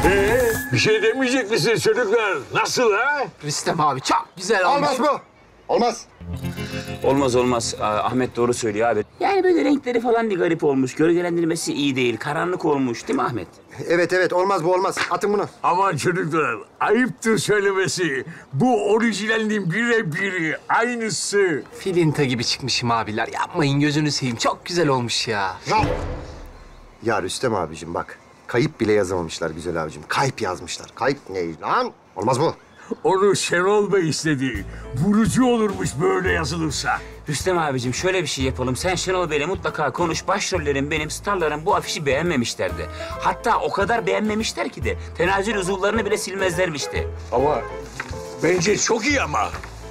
Bir şey demeyecek misiniz çocuklar? Nasıl ha? Rüstem abi çok güzel olmuş. Olmaz bu. Olmaz. Olmaz. Ahmet doğru söylüyor abi. Yani böyle renkleri falan bir garip olmuş. Gölgelendirmesi iyi değil. Karanlık olmuş değil mi Ahmet? Evet olmaz bu olmaz. Atın bunu. Aman çocuklar, ayıptır söylemesi. Bu orijinalinin birebiri, aynısı. Filinta gibi çıkmışım abiler. Yapmayın gözünü seveyim. Çok güzel olmuş ya. Lan! Ya Rüstem abicim bak. Kayıp bile yazamamışlar güzel abicim. Kayıp yazmışlar. Kayıp ne lan? Olmaz bu. Onu Şenol Bey istedi. Vurucu olurmuş böyle yazılırsa. Rüstem abicim şöyle bir şey yapalım. Sen Şenol Bey'le mutlaka konuş. Başrollerin benim, starların bu afişi beğenmemişlerdi. Hatta o kadar beğenmemişler ki de tenazül uzuvlarını bile silmezlermişti. Ama bence çok iyi ama.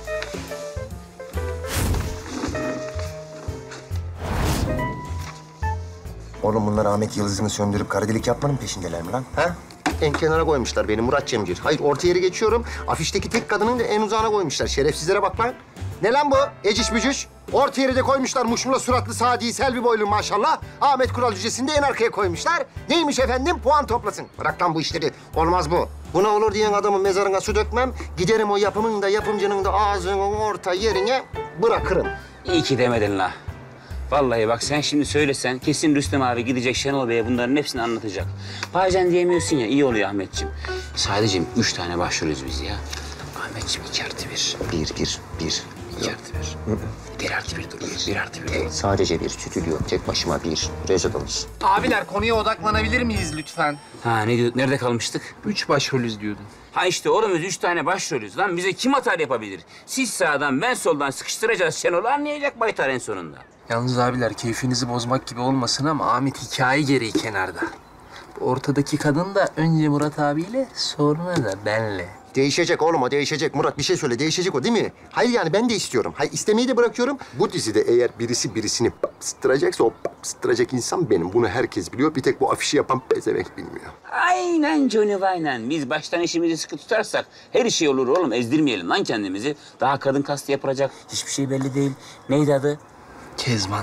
Oğlum bunlar Ahmet Yıldız'ını söndürüp kara delik yapmanın peşindeler mi lan? Ha? En kenara koymuşlar beni Murat Cemcir. Hayır orta yeri geçiyorum. Afişteki tek kadının da en uzağına koymuşlar. Şerefsizlere bak lan. Ne lan bu? Eciş bücüş. Orta yeri de koymuşlar. Muşmula suratlı Sadi Selvi boylu maşallah. Ahmet Kural Cücesi'ni de en arkaya koymuşlar. Neymiş efendim? Puan toplasın. Bırak lan bu işleri. Olmaz bu. Buna olur diyen adamın mezarına su dökmem. Giderim o yapımın da yapımcının da ağzının orta yerine bırakırım. İyi ki demedin la. Vallahi bak sen şimdi söylesen kesin Rüstem abi gidecek Şenol Bey'e bunların hepsini anlatacak. Bazen diyemiyorsun ya, iyi oluyor Ahmetciğim. Sadece 3 tane başvuruyoruz biz ya. Ahmetciğim 2+1. 1. 2+1. 1+1 dur. 1+1. Sadece bir stüdyo. Tek başıma bir. Rezidans. Abiler konuya odaklanabilir miyiz lütfen? Ha ne diyorduk? Nerede kalmıştık? 3 başrolüz diyordun. Ha işte oğlum biz 3 tane başrolüz lan. Bize kim atar yapabilir? Siz sağdan ben soldan sıkıştıracağız Şenol'u, anlayacak Baytar en sonunda. Yalnız abiler keyfinizi bozmak gibi olmasın ama Ahmet hikaye gereği kenarda. Bu ortadaki kadın da önce Murat abiyle sonra da benle. Değişecek oğlum o değişecek. Murat bir şey söyle değişecek o değil mi? Hayır yani ben de istiyorum. Hayır istemeyi de bırakıyorum. Bu dizide eğer birisi birisini bastıracaksa o bastıracak insan benim. Bunu herkes biliyor. Bir tek bu afişi yapan pezevenk bilmiyor. Aynen Johnny aynen. Biz baştan işimizi sıkı tutarsak her şey olur oğlum. Ezdirmeyelim lan kendimizi. Daha kadın kastı yapılacak. Hiçbir şey belli değil. Neydi adı? Kezban.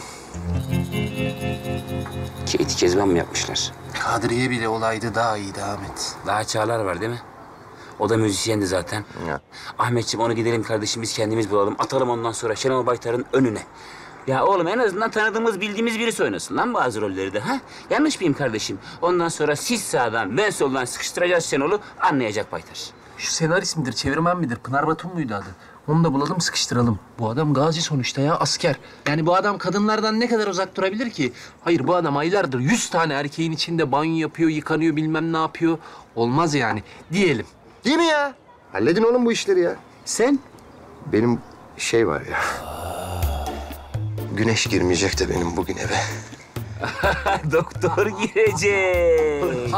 Katie Kezban mı yapmışlar? Kadriye bile olaydı daha iyiydi Ahmet. Daha Çağlar var değil mi? O da müzisyendi zaten. Ya. Ahmetciğim onu gidelim kardeşim biz kendimiz bulalım. Atalım ondan sonra Şenol Baytar'ın önüne. Ya oğlum en azından tanıdığımız, bildiğimiz birisi oynasın lan bazı rolleri de. Ha? Yanlış mıyım kardeşim? Ondan sonra siz sağdan, ben soldan sıkıştıracağız Şenol'u, anlayacak Baytar. Şu senarist midir, çevirmen midir? Pınar Batum muydu adı? Onu da bulalım, sıkıştıralım. Bu adam gazi sonuçta ya, asker. Yani bu adam kadınlardan ne kadar uzak durabilir ki? Hayır, bu adam aylardır 100 tane erkeğin içinde banyo yapıyor, yıkanıyor, bilmem ne yapıyor. Olmaz yani, diyelim. Değil mi ya? Halledin oğlum bu işleri ya. Sen? Benim şey var ya. Güneş girmeyecek de benim bugün eve. Doktor girecek.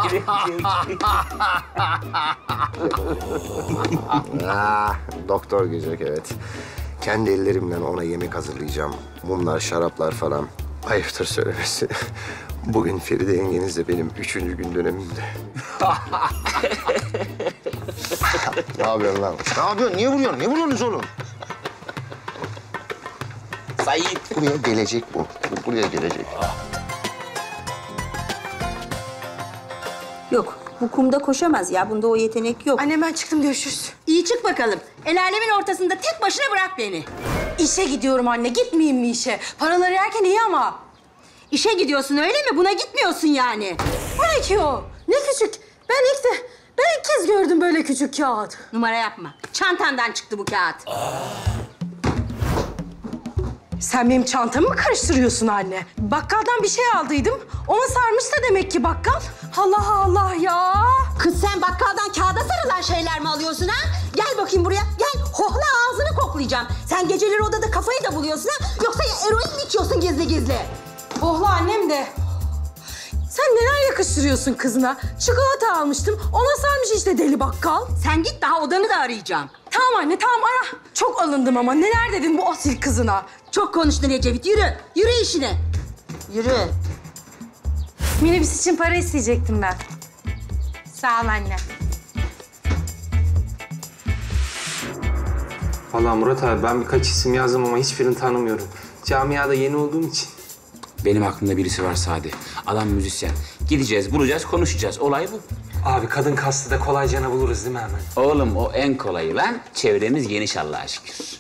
Doktor girecek evet. Kendi ellerimle ona yemek hazırlayacağım. Mumlar, şaraplar falan. Ayıptır söylemesi. Bugün Feride yengenizle benim 3. gün dönemimde. Ne yapıyorsun lan? Ne yapıyorsun? Niye vuruyorsun? Niye vuruyorsunuz oğlum? Sayit. Buraya gelecek bu. Buraya gelecek. Yok, bu kumda koşamaz ya. Bunda o yetenek yok. Anne ben çıktım görüşürüz. İyi çık bakalım. El alemin ortasında tek başına bırak beni. İşe gidiyorum anne. Gitmeyeyim mi işe? Paraları yerken iyi ama. İşe gidiyorsun öyle mi? Buna gitmiyorsun yani. O ne ki o? Ne küçük. Ben ilk kez gördüm böyle küçük kağıt. Numara yapma. Çantandan çıktı bu kağıt. Sen benim çantamı mı karıştırıyorsun anne? Bakkaldan bir şey aldıydım. Ona sarmış da demek ki bakkal. Allah Allah ya. Kız sen bakkaldan kağıda sarılan şeyler mi alıyorsun ha? Gel bakayım buraya. Gel. Hohla ağzını koklayacağım. Sen geceleri odada kafayı da buluyorsun ha? Yoksa eroin mi içiyorsun gizli gizli? Ohla annem de. Sen neler yakıştırıyorsun kızına? Çikolata almıştım. Ona sarmış işte deli bakkal. Sen git daha odanı da arayacağım. Tamam anne tamam ara. Çok alındım ama neler dedin bu asil kızına? Çok konuştun Ecevit. Yürü. Yürü işine. Yürü. Minibüs için para isteyecektim ben. Sağ ol anne. Vallahi Murat abi ben birkaç isim yazdım ama hiçbirini tanımıyorum. Camiada yeni olduğum için. Benim aklımda birisi var Sadi. Adam müzisyen. Gideceğiz, bulacağız, konuşacağız. Olay bu. Abi kadın kastı da kolaycana buluruz değil mi hemen? Oğlum o en kolayı lan. Çevremiz geniş Allah'a şükür.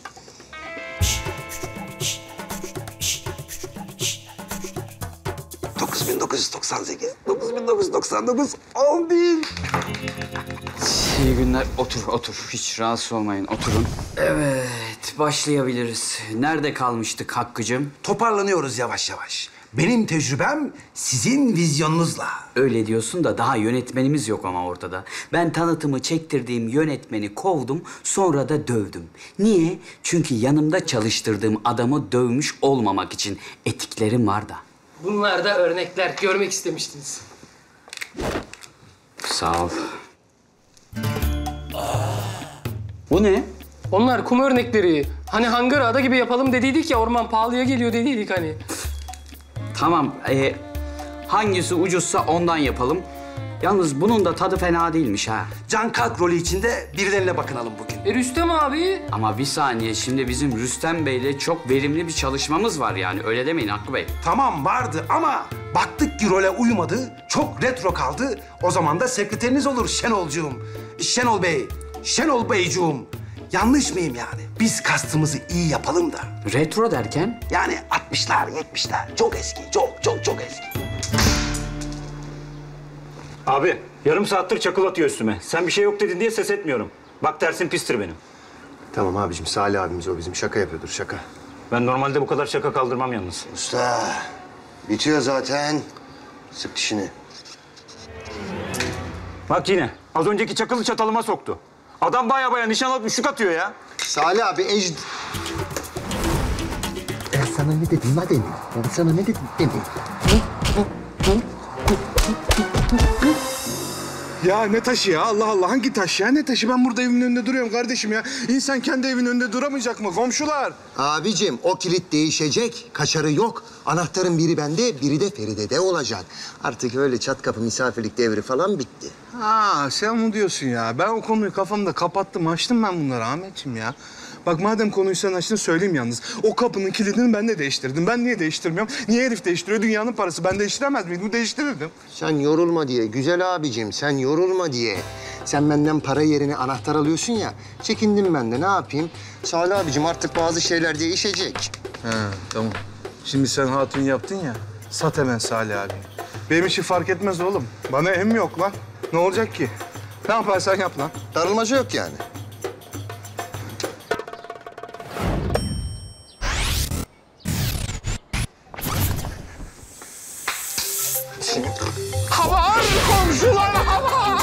9998, 10.000. İyi günler. Otur. Hiç rahatsız olmayın. Oturun. Evet, başlayabiliriz. Nerede kalmıştık Hakkı'cığım? Toparlanıyoruz yavaş yavaş. Benim tecrübem sizin vizyonunuzla. Öyle diyorsun da daha yönetmenimiz yok ama ortada. Ben tanıtımı çektirdiğim yönetmeni kovdum, sonra da dövdüm. Niye? Çünkü yanımda çalıştırdığım adamı dövmüş olmamak için etiklerim var da. Bunlar da örnekler. Görmek istemiştiniz. Sağ ol. Bu ne? Onlar kum örnekleri. Hani hangar ada gibi yapalım dediydik ya, orman pahalıya geliyor dediydik hani. Tamam, hangisi ucuzsa ondan yapalım. Yalnız bunun da tadı fena değilmiş ha. Can Kalk rolü içinde birilerine bakınalım bugün. Rüstem abi. Ama bir saniye, şimdi bizim Rüstem Bey'le çok verimli bir çalışmamız var yani. Öyle demeyin Hakkı Bey. Tamam vardı ama baktık ki role uymadı, çok retro kaldı. O zaman da sekreteriniz olur Şenolcuğum. Şenol Bey, Şenol Beycuğum. Yanlış mıyım yani? Biz kastımızı iyi yapalım da. Retro derken? Yani 60'lar, 70'ler. Çok eski, çok eski. Abi yarım saattir çakıl atıyor üstüme. Sen bir şey yok dedin diye ses etmiyorum. Bak dersin pistir benim. Tamam abicim, Salih abimiz o bizim. Şaka yapıyordur, şaka. Ben normalde bu kadar şaka kaldırmam yalnız. Usta, bitiyor zaten. Sık dişini. Bak yine az önceki çakılı çatalıma soktu. Adam baya nişan alıp üçlük atıyor ya. Salih abi, Ben sana ne dedim lan demin? Ben sana ne dedim demin? Ya ne taşı ya? Allah Allah, hangi taş ya? Ne taşı? Ben burada evimin önünde duruyorum kardeşim ya. İnsan kendi evinin önünde duramayacak mı? Komşular. Abicim, o kilit değişecek. Kaçarı yok. Anahtarın biri bende, biri de Feride'de olacak. Artık öyle çat kapı misafirlik devri falan bitti. Ha, sen mi diyorsun ya? Ben o konuyu kafamda kapattım, açtım ben bunları Ahmetciğim ya. Bak madem konuyu sen açtın söyleyeyim yalnız. O kapının kilidini ben de değiştirdim. Ben niye değiştirmiyorum? Niye herif değiştiriyor? Dünyanın parası. Ben değiştiremez miydim? Değiştirirdim. Sen yorulma diye, güzel abicim, sen yorulma diye. Sen benden para yerine anahtar alıyorsun ya, çekindim ben de, ne yapayım? Salih abicim, artık bazı şeyler değişecek. He, tamam. Şimdi sen hatun yaptın ya, sat hemen Salih abi. Benim için fark etmez oğlum. Bana em yok lan. Ne olacak ki? Ne yaparsan yap lan. Darılmaca yok yani. Havar komşular havar!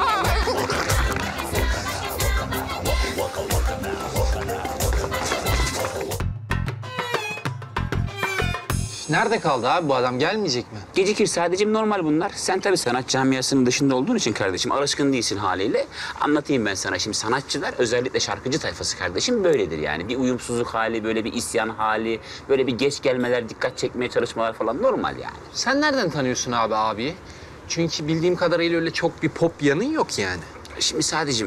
Nerede kaldı abi bu adam? Gelmeyecek mi? Gecikir sadece normal bunlar. Sen tabii sanat camiasının dışında olduğun için kardeşim alışkın değilsin haliyle. Anlatayım ben sana şimdi. Sanatçılar özellikle şarkıcı tayfası kardeşim böyledir yani. Bir uyumsuzluk hali, böyle bir isyan hali, böyle bir geç gelmeler, dikkat çekmeye çalışmalar falan normal yani. Sen nereden tanıyorsun abi? Çünkü bildiğim kadarıyla öyle çok bir pop yanın yok yani. Şimdi sadece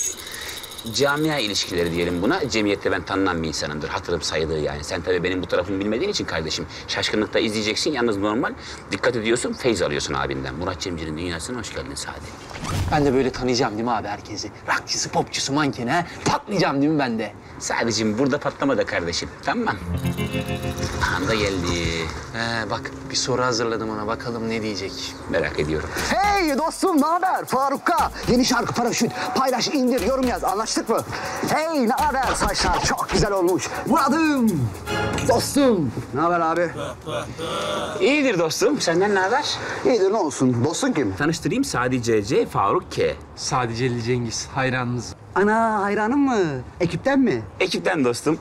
camia ilişkileri diyelim buna. Cemiyette ben tanınan bir insanımdır. Hatırım sayılır yani. Sen tabii benim bu tarafımı bilmediğin için kardeşim şaşkınlıkla izleyeceksin. Yalnız normal dikkat ediyorsun, feyz alıyorsun abinden. Murat Cemcir'in dünyasına hoş geldin Sadi. Ben de böyle tanıyacağım değil mi abi herkesi? Rockçısı, popçusu, mankeni ha? Patlayacağım değil mi ben de? Sadece burada patlama da kardeşim. Tamam. Anda geldi. Bak bir soru hazırladım ona. Bakalım ne diyecek? Merak ediyorum. Hey dostum, ne haber? Faruk'a yeni şarkı Paraşüt. Paylaş, indir, yorum yaz. Anlaştık mı? Hey, ne haber? Saçlar çok güzel olmuş. Muradım, dostum. Ne haber abi? İyidir dostum. Senden ne haber? İyidir, ne olsun? Dostun kim? Tanıştırayım Sadi C.C. Faruk K. Sadece Ali Cengiz. Hayranınız. Ana, hayranım mı? Ekipten mi? Ekipten dostum.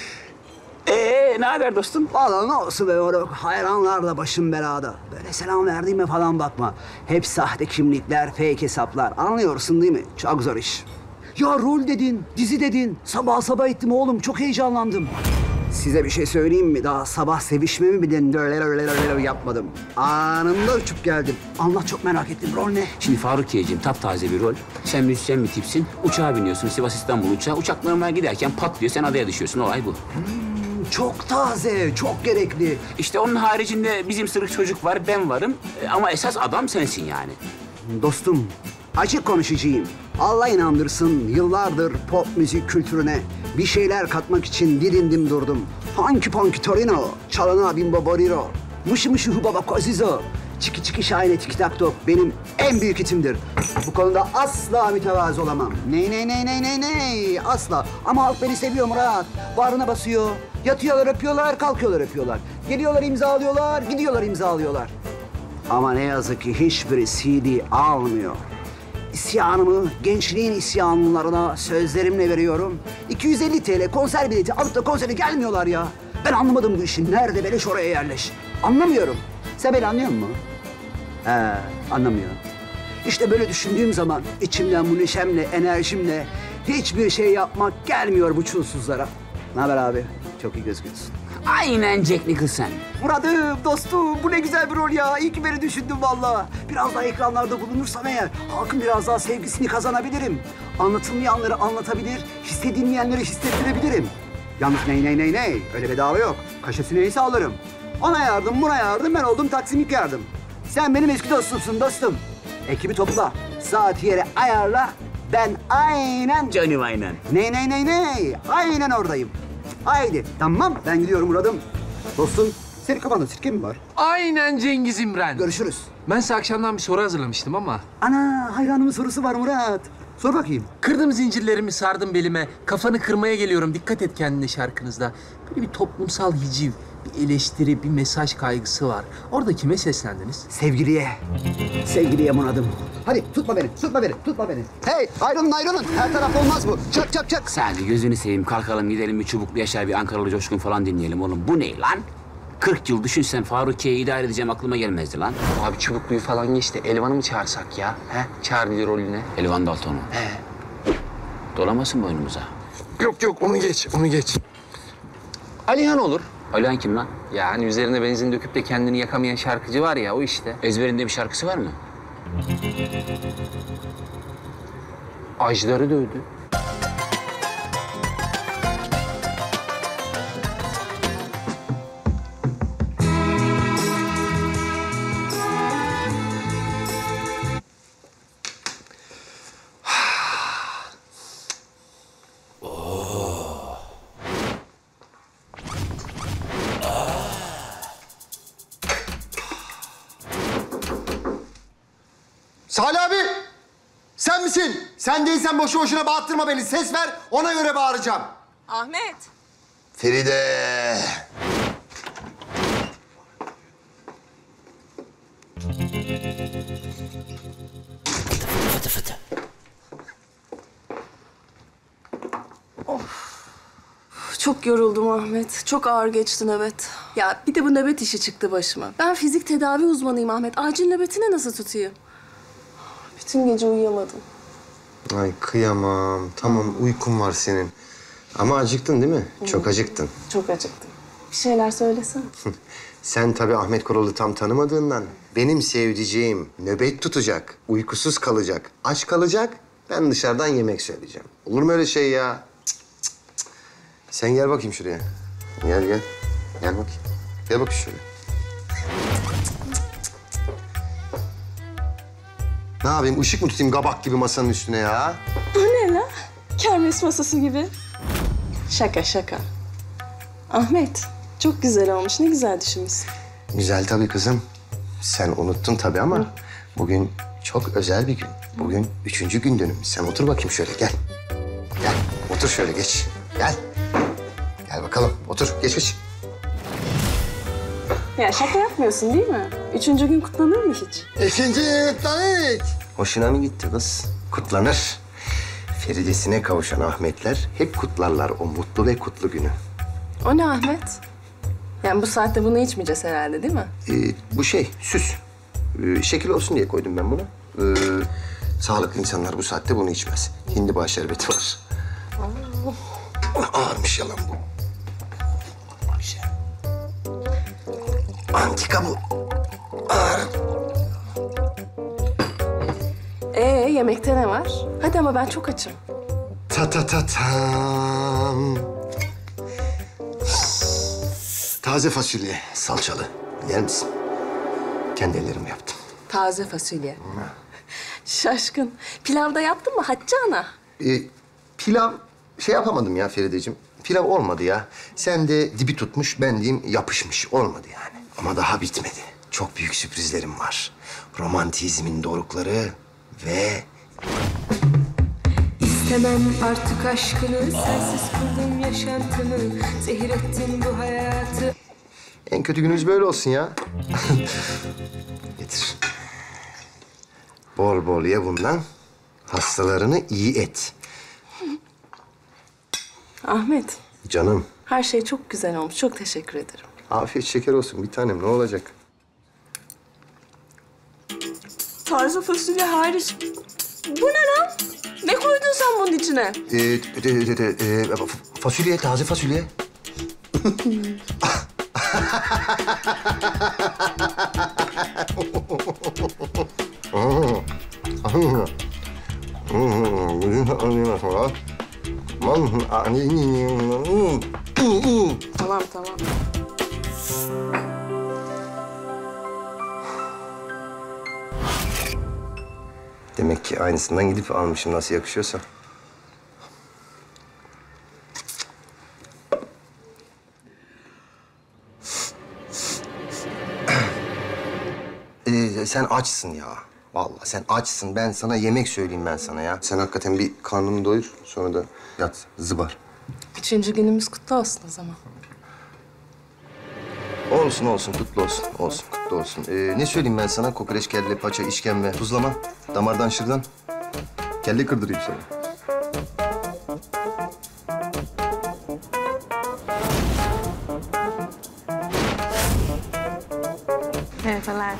Ne haber dostum? Vallahi ne olsun be moruk. Hayranlarla başım belada. Böyle selam verdiğime falan bakma. Hep sahte kimlikler, fake hesaplar. Anlıyorsun değil mi? Çok zor iş. Ya rol dedin, dizi dedin. Sabah ettim oğlum. Çok heyecanlandım. Size bir şey söyleyeyim mi? Daha sabah sevişmemi bile yapmadım. Anında uçup geldim. Anlat, çok merak ettim. Rol ne? Şimdi Faruk K'ciğim taptaze bir rol. Sen müzisyen bir tipsin. Uçağa biniyorsun Sivas İstanbul uçağı. Uçak normal giderken patlıyor. Sen adaya düşüyorsun. Olay bu. Çok taze, çok gerekli. İşte onun haricinde bizim sırık çocuk var, ben varım. Ama esas adam sensin yani. Dostum, Açık konuşacağım. Allah inandırsın yıllardır pop müzik kültürüne bir şeyler katmak için didindim durdum. Funky Punky Torino, Çalana Bimbo Boriro, Mışı Mışı Hubaba Kozizo, Çiki Çiki Şahine Tiki Tak Tok benim en büyük hitimdir. Bu konuda asla mütevazı olamam. Ney, asla. Ama halk beni seviyor Murat. Bağrına basıyor. Yatıyorlar öpüyorlar, kalkıyorlar öpüyorlar. Geliyorlar imzalıyorlar, gidiyorlar imzalıyorlar. Ama ne yazık ki hiçbiri CD almıyor. İsyanımı gençliğin isyanlılarına sözlerimle veriyorum. 250 TL konser bileti alıp da konsere gelmiyorlar ya. Ben anlamadım bu işi. Nerede beleş oraya yerleş. Anlamıyorum. Sen beni anlıyor musun? Anlamıyorum. İşte böyle düşündüğüm zaman içimden bu neşemle, enerjimle hiçbir şey yapmak gelmiyor bu çulsuzlara. Ne haber abi? Çok iyi gözüküyorsun. Aynen Jack Nicholson. Murat'ım, dostum bu ne güzel bir rol ya. İyi ki beni düşündün vallahi. Biraz daha ekranlarda bulunursam eğer halkın biraz daha sevgisini kazanabilirim. Anlatılmayanları anlatabilir, hissedilmeyenleri hissettirebilirim. Yalnız ney? Öyle bedava yok. Kaşesi neyse alırım. Ona yardım, buna yardım, ben oldum taksimlik yardım. Sen benim eski dostumsun dostum. Ekibi topla, saat yere ayarla. Ben aynen... Canım aynen. Ney? Aynen oradayım. Haydi, tamam ben gidiyorum Murat'ım. Dostum, senin kafanda sirke mi var? Aynen Cengiz İmren. Görüşürüz. Ben size akşamdan bir soru hazırlamıştım ama... Ana, hayranımın sorusu var Murat. Sor bakayım. Kırdım zincirlerimi, sardım belime. Kafanı kırmaya geliyorum. Dikkat et kendine şarkınızda. Böyle bir toplumsal hiciv, bir eleştiri, bir mesaj kaygısı var. Orada kime seslendiniz? Sevgiliye Murat'ım. Hadi tutma beni. Hey, ayrılın. Her taraf olmaz bu. Çak. Sadece gözünü seveyim, kalkalım gidelim bir Çubuklu Yaşar, bir Ankaralı Coşkun falan dinleyelim oğlum. Bu ne lan? 40 yıl düşünsem Farukiye'yi idare edeceğim aklıma gelmezdi lan. Abi Çubuklu'yu falan geçti. Elvan'ı mı çağırsak ya? He? Çağır bir rolüne. Elvan Dalton'u. He. Dolamasın boynumuza. Yok onu geç. Alihan olur. Alihan kim lan? Ya hani üzerine benzin döküp de kendini yakamayan şarkıcı var ya, o işte. Ezberinde bir şarkısı var mı? Ajdar'ı dövdü. Salih abi! Sen misin? Sen değilsen boşu boşuna bağırttırma beni. Ses ver, ona göre bağıracağım. Ahmet. Feride! Fıtı. Çok yoruldum Ahmet. Çok ağır geçti nöbet. Ya bir de bu nöbet işi çıktı başıma. Ben fizik tedavi uzmanıyım Ahmet. Acil nöbetini nasıl tutayım? Bütün gece uyuyamadım. Ay kıyamam. Tamam uykum var senin. Ama acıktın değil mi? Çok acıktın. Çok acıktım. Bir şeyler söylesene. Sen tabii Ahmet Korol'u tam tanımadığından benim sevdiceğim nöbet tutacak, uykusuz kalacak, aç kalacak. Ben dışarıdan yemek söyleyeceğim. Olur mu öyle şey ya? Cık. Sen gel bakayım şuraya. Gel. Gel bakayım. Gel bakayım şuraya. Ne yapayım? Işık mı tutayım kabak gibi masanın üstüne ya? Bu ne lan? Kermes masası gibi. Şaka. Ahmet, çok güzel olmuş. Ne güzel düşünmüşsün. Güzel tabii kızım. Sen unuttun tabii ama bugün çok özel bir gün. Bugün 3. gün dönümümüz. Sen otur bakayım şöyle gel. Gel otur şöyle geç. Gel. Gel bakalım otur geç. Ya şaka yapmıyorsun değil mi? 3. gün kutlanır mı hiç? 2. kutlanır. Hoşuna mı gitti kız? Kutlanır. Feridesine kavuşan Ahmetler hep kutlarlar o mutlu ve kutlu günü. O ne Ahmet? Yani bu saatte bunu içmeyeceğiz herhalde değil mi? Bu süs. Şekil olsun diye koydum ben bunu. Sağlıklı insanlar bu saatte bunu içmez. Hindiba şerbeti var. Ağırmış yalan bu. Antika bu. Ağır. Yemekte ne var? Hadi ama ben çok açım. Tam. Taze fasulye, salçalı. Yer misin? Kendi ellerimle yaptım. Taze fasulye. Şaşkın. Pilavda yaptın mı Hatice ana? Pilav şey yapamadım ya Ferideciğim. Pilav olmadı ya. Sen de dibi tutmuş, ben diyeyim yapışmış. Olmadı yani. Ama daha bitmedi. Çok büyük sürprizlerim var. Romantizmin dorukları ve... İstemem artık aşkını, sensiz kıldım yaşantımı, zehir ettin bu hayatı. En kötü günümüz böyle olsun ya. Getir. Bol bol ye bundan. Hastalarını iyi et. Ahmet, Canım. her şey çok güzel olmuş. Çok teşekkür ederim. Afiyet şeker olsun bir tanem. Ne olacak? Taze fasulye hariç. Bu ne lan? Ne koydun sen bunun içine? Fasulye, taze fasulye. Tamam, tamam. Demek ki aynısından gidip almışım nasıl yakışıyorsa. Sen açsın ya. Vallahi sen açsın. Ben sana yemek söyleyeyim ben sana ya. Sen hakikaten bir karnını doyur. Sonra da yat, zıbar. 3. günümüz kutlu olsun o zaman. Olsun olsun, kutlu olsun. Olsun, kutlu olsun. Ne söyleyeyim ben sana? Kokoreç, kelle, paça, işkembe, tuzlama, damardan şırdan. Kelle kırdırayım sana. Merhabalar.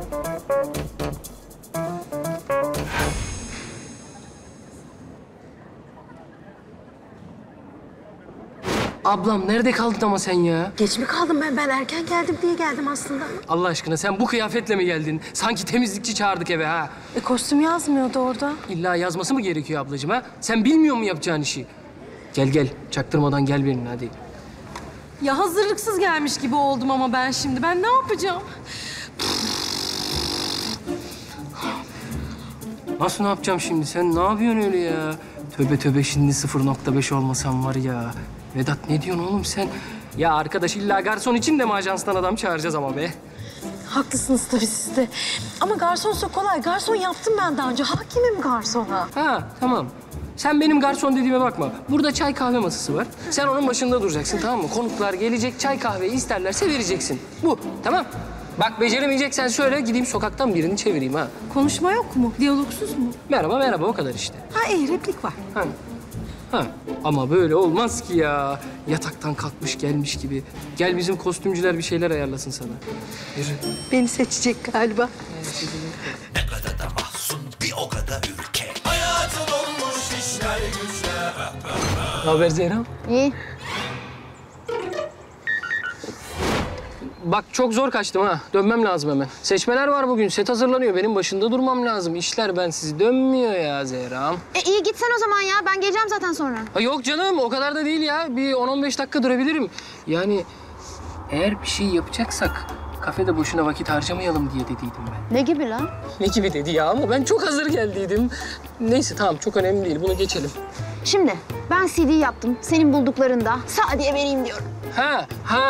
Ablam nerede kaldın ama sen ya? Geç mi kaldım ben? Ben erken geldim diye geldim aslında. Allah aşkına sen bu kıyafetle mi geldin? Sanki temizlikçi çağırdık eve ha. Kostüm yazmıyordu orada. İlla yazması mı gerekiyor ablacığım ha? Sen bilmiyor musun yapacağın işi? Gel gel, çaktırmadan gel benimle hadi. Ya hazırlıksız gelmiş gibi oldum ama ben şimdi. Ben ne yapacağım? Nasıl ne yapacağım şimdi? Sen ne yapıyorsun öyle ya? Tövbe tövbe şimdi 0.5 olmasam var ya. Vedat ne diyorsun oğlum sen? Ya arkadaş illa garson için de mi ajanstan adam çağıracağız ama be? Haklısınız tabii siz de. Ama garsonsa kolay. Garson yaptım ben daha önce. Hakimim garsona. Ha tamam. Sen benim garson dediğime bakma. Burada çay kahve masası var. Sen onun başında duracaksın tamam mı? Konuklar gelecek çay kahveyi isterlerse vereceksin. Bu tamam. Bak beceremeyeceksen söyle gideyim sokaktan birini çevireyim ha. Konuşma yok mu? Diyalogsuz mu? Merhaba merhaba o kadar işte. Ha iyi replik var. Ha. Ama böyle olmaz ki ya. Yataktan kalkmış gelmiş gibi. Gel bizim kostümcüler bir şeyler ayarlasın sana. Yürü. Beni seçecek galiba. Ne kadar da mahzun bir o kadar ürkek. Hayatım olmuş işler güçler. Ne haber Zehra? İyi. Bak çok zor kaçtım ha. Dönmem lazım hemen. Seçmeler var bugün. Set hazırlanıyor. Benim başında durmam lazım. İşler bensiz dönmüyor ya Zehra'm. İyi git sen o zaman ya. Ben geleceğim zaten sonra. Ha, yok canım o kadar da değil ya. Bir 10-15 dakika durabilirim. Yani eğer bir şey yapacaksak kafede boşuna vakit harcamayalım diye dediydim ben. Ne gibi lan? Ne gibi dedi ya ama ben çok hazır geldiydim. Neyse tamam çok önemli değil. Bunu geçelim. Şimdi ben CD yaptım. Senin bulduklarında Sadi'ye vereyim diyorum. Ha.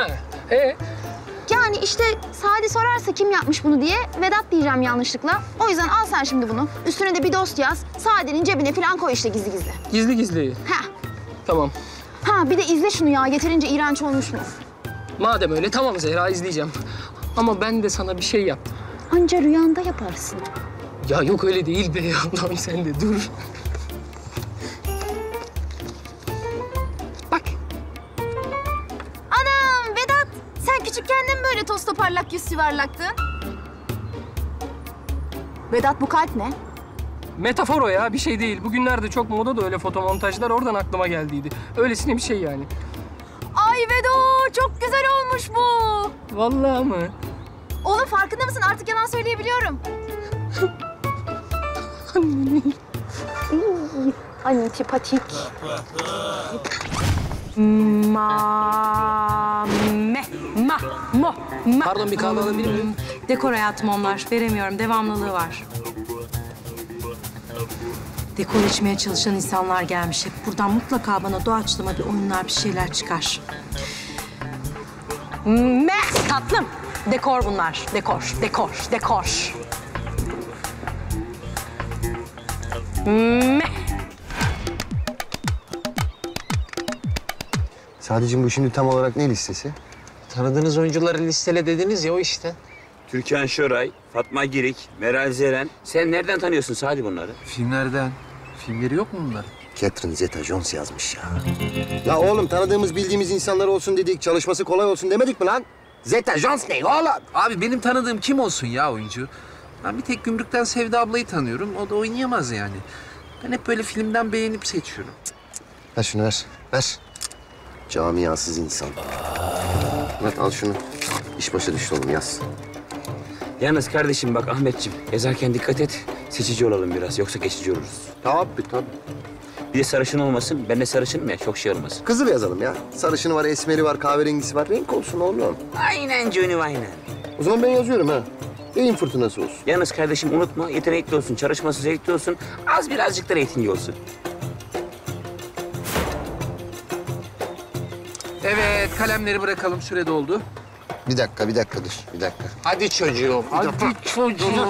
Yani işte Sadi sorarsa kim yapmış bunu diye Vedat diyeceğim yanlışlıkla. O yüzden al sen şimdi bunu. Üstüne de bir dost yaz. Sadi'nin cebine falan koy işte gizli gizli. Gizli gizli. Ha. Tamam. Ha bir de izle şunu ya. Yeterince iğrenç olmuş mu? Madem öyle tamam Zehra izleyeceğim. Ama ben de sana bir şey yaptım. Anca rüyanda yaparsın. Ya yok öyle değil be Allah'ım sen de dur. Bak. Anam Vedat. Sen küçükken de mi böyle toz toparlak yüz yuvarlaktın? Vedat bu kalp ne? Metafor o ya bir şey değil. Bugünlerde çok moda da öyle fotomontajlar oradan aklıma geldiydi. Öylesine bir şey yani. Ay Vedo çok güzel olmuş bu. Vallahi mı? Oğlum farkında mısın? Artık yalan söyleyebiliyorum. Antipatik. Pardon bir kahve alabilir miyim? Dekor hayatım onlar. Veremiyorum. Devamlılığı var. Dekor içmeye çalışan insanlar gelmiş hep. Buradan mutlaka bana doğaçlama bir oyunlar, bir şeyler çıkar. Tatlım. Dekor bunlar. Dekor, dekor, dekor. Sadece bu şimdi tam olarak ne listesi? Tanıdığınız oyuncuları listele dediniz ya, o işte. Türkan Şoray, Fatma Girik, Meral Zeren. Sen nereden tanıyorsun Sadi bunları? Filmlerden. Filmleri yok mu bunların? Catherine Zeta-Jones yazmış ya. La oğlum tanıdığımız bildiğimiz insanlar olsun dedik, çalışması kolay olsun demedik mi lan? Zeta-Jones ne oğlum? Abi benim tanıdığım kim olsun ya oyuncu? Ben bir tek Gümrük'ten Sevda ablayı tanıyorum. O da oynayamaz yani. Ben hep böyle filmden beğenip seçiyorum. Ver şunu ver, ver. Camiasız insan. Murat al şunu. İş başa düştü oğlum yaz. Yalnız kardeşim bak Ahmetciğim, yazarken dikkat et. Seçici olalım biraz, yoksa geçici oluruz. Tabii tabii. Bir de sarışın olmasın. Ben de sarışınım ya, çok şey olmasın. Kızıl yazalım ya. Sarışını var, esmeri var, kahverengisi var. Renk olsun oğlum. Aynen Johnny, aynen. O zaman ben yazıyorum ha. Beyin fırtınası olsun. Yalnız kardeşim unutma, yetenekli olsun, çalışması zevkli olsun. Az birazcık da reytingi olsun. Evet, kalemleri bırakalım. Süre doldu. Bir dakika dur. Bir dakika. Hadi çocuğum, hadi çocuğum.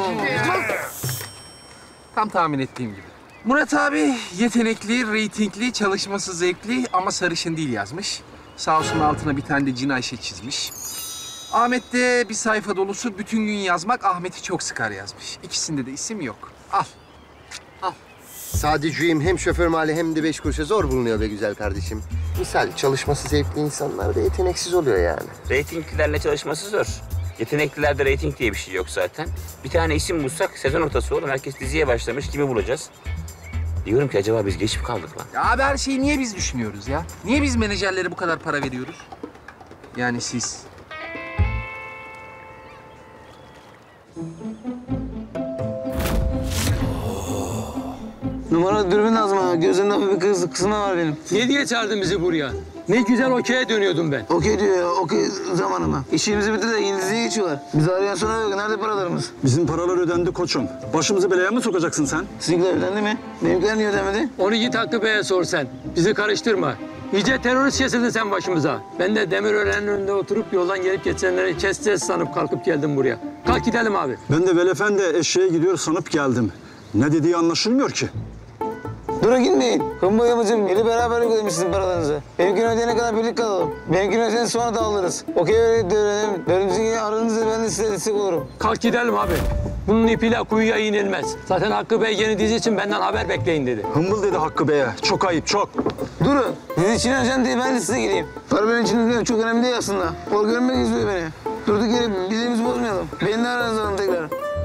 Tam tahmin ettiğim gibi. Murat abi yetenekli, reytingli, çalışması zevkli ama sarışın değil yazmış. Sağ olsun altına bir tane de cin Ayşe çizmiş. Ahmet de bir sayfa dolusu bütün gün yazmak Ahmet'i çok sıkar yazmış. İkisinde de isim yok. Al. Al. Sadece'yim hem şoför mali hem de 5 kuruşa zor bulunuyor be güzel kardeşim. Misal çalışması zevkli insanlar da yeteneksiz oluyor yani. Reytinglilerle çalışması zor. Yeteneklilerde reyting diye bir şey yok zaten. Bir tane isim bulsak sezon ortası oğlum. Herkes diziye başlamış, kimi bulacağız? Diyorum ki acaba biz geç mi kaldık lan? Ya abi her şeyi niye biz düşünüyoruz ya? Niye biz menajerlere bu kadar para veriyoruz? Yani siz. Numara dürbün lazım ha. Gözümde hafif bir kısma var benim. Ne diye çağırdın bizi buraya? Ne güzel okey'e dönüyordum ben. Okey diyor ya, okey zamanı mı? İşimizi bitti de İngilizce'ye geçiyorlar. Bizi arayan sonra yok. Nerede paralarımız? Bizim paralar ödendi koçum. Başımızı belaya mı sokacaksın sen? Sizinkiler ödendi mi? Benimkiler niye ödemedi? Onu git Hakkı Bey'e sor sen. Bizi karıştırma. İyice terörist kesildin sen başımıza. Ben de Demirören'in önünde oturup yoldan gelip geçenleri kes sanıp kalkıp geldim buraya. Kalk gidelim abi. Ben de Velefendi eşeğe gidiyor sanıp geldim. Ne dediği anlaşılmıyor ki. Durun gitmeyin. Hımbo yapacağım. Biri beraber ödemiş sizin paralarınızı. Benimkini ödeyene kadar birlik kalalım. Benimkini ödeyene sonra dağılırız. Okey öyle dönelim. Dönümüzü aranızda ben de size destek olurum. Kalk gidelim abi. Bunun ipiyle kuyuya inilmez. Zaten Hakkı Bey yeni dizi için benden haber bekleyin dedi. Hımbıl dedi Hakkı Bey'e. Çok ayıp, çok. Durun. Dizi için önemli değil. Ben de size geleyim. Para benim için çok önemli değil aslında. O görmek istiyor beni. Durduk yere birbirimizi bozmayalım. Beni de aranızda alın tekrar.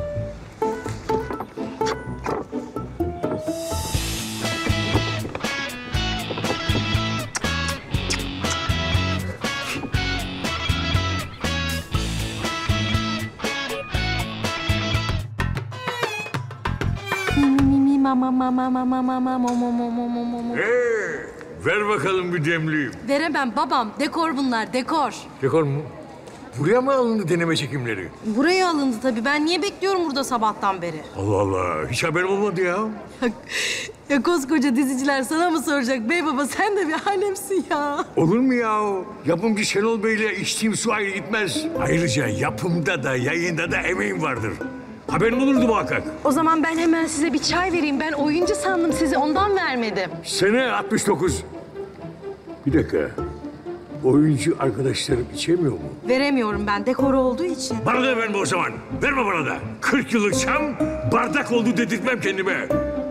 Ver bakalım bir demliğim. Veremem babam. Dekor bunlar, dekor. Dekor mu? Buraya mı alındı deneme çekimleri? Buraya alındı tabii. Ben niye bekliyorum burada sabahtan beri? Allah Allah. Hiç haberim olmadı ya. Ya koskoca diziciler sana mı soracak? Bey baba sen de bir alemsin ya. Olur mu ya? Yapımcı Şenol Bey'le içtiğim su ayrı gitmez. Ayrıca yapımda da yayında da emeğim vardır. Haberim olurdu muhakkak. O zaman ben hemen size bir çay vereyim. Ben oyuncu sandım sizi. Ondan vermedim. Sene 69. Bir dakika. Oyuncu arkadaşlarım içemiyor mu? Veremiyorum ben. Dekor olduğu için. Bana da verme o zaman. Verme bana da. 40 yıllık çam bardak oldu dedirtmem kendime.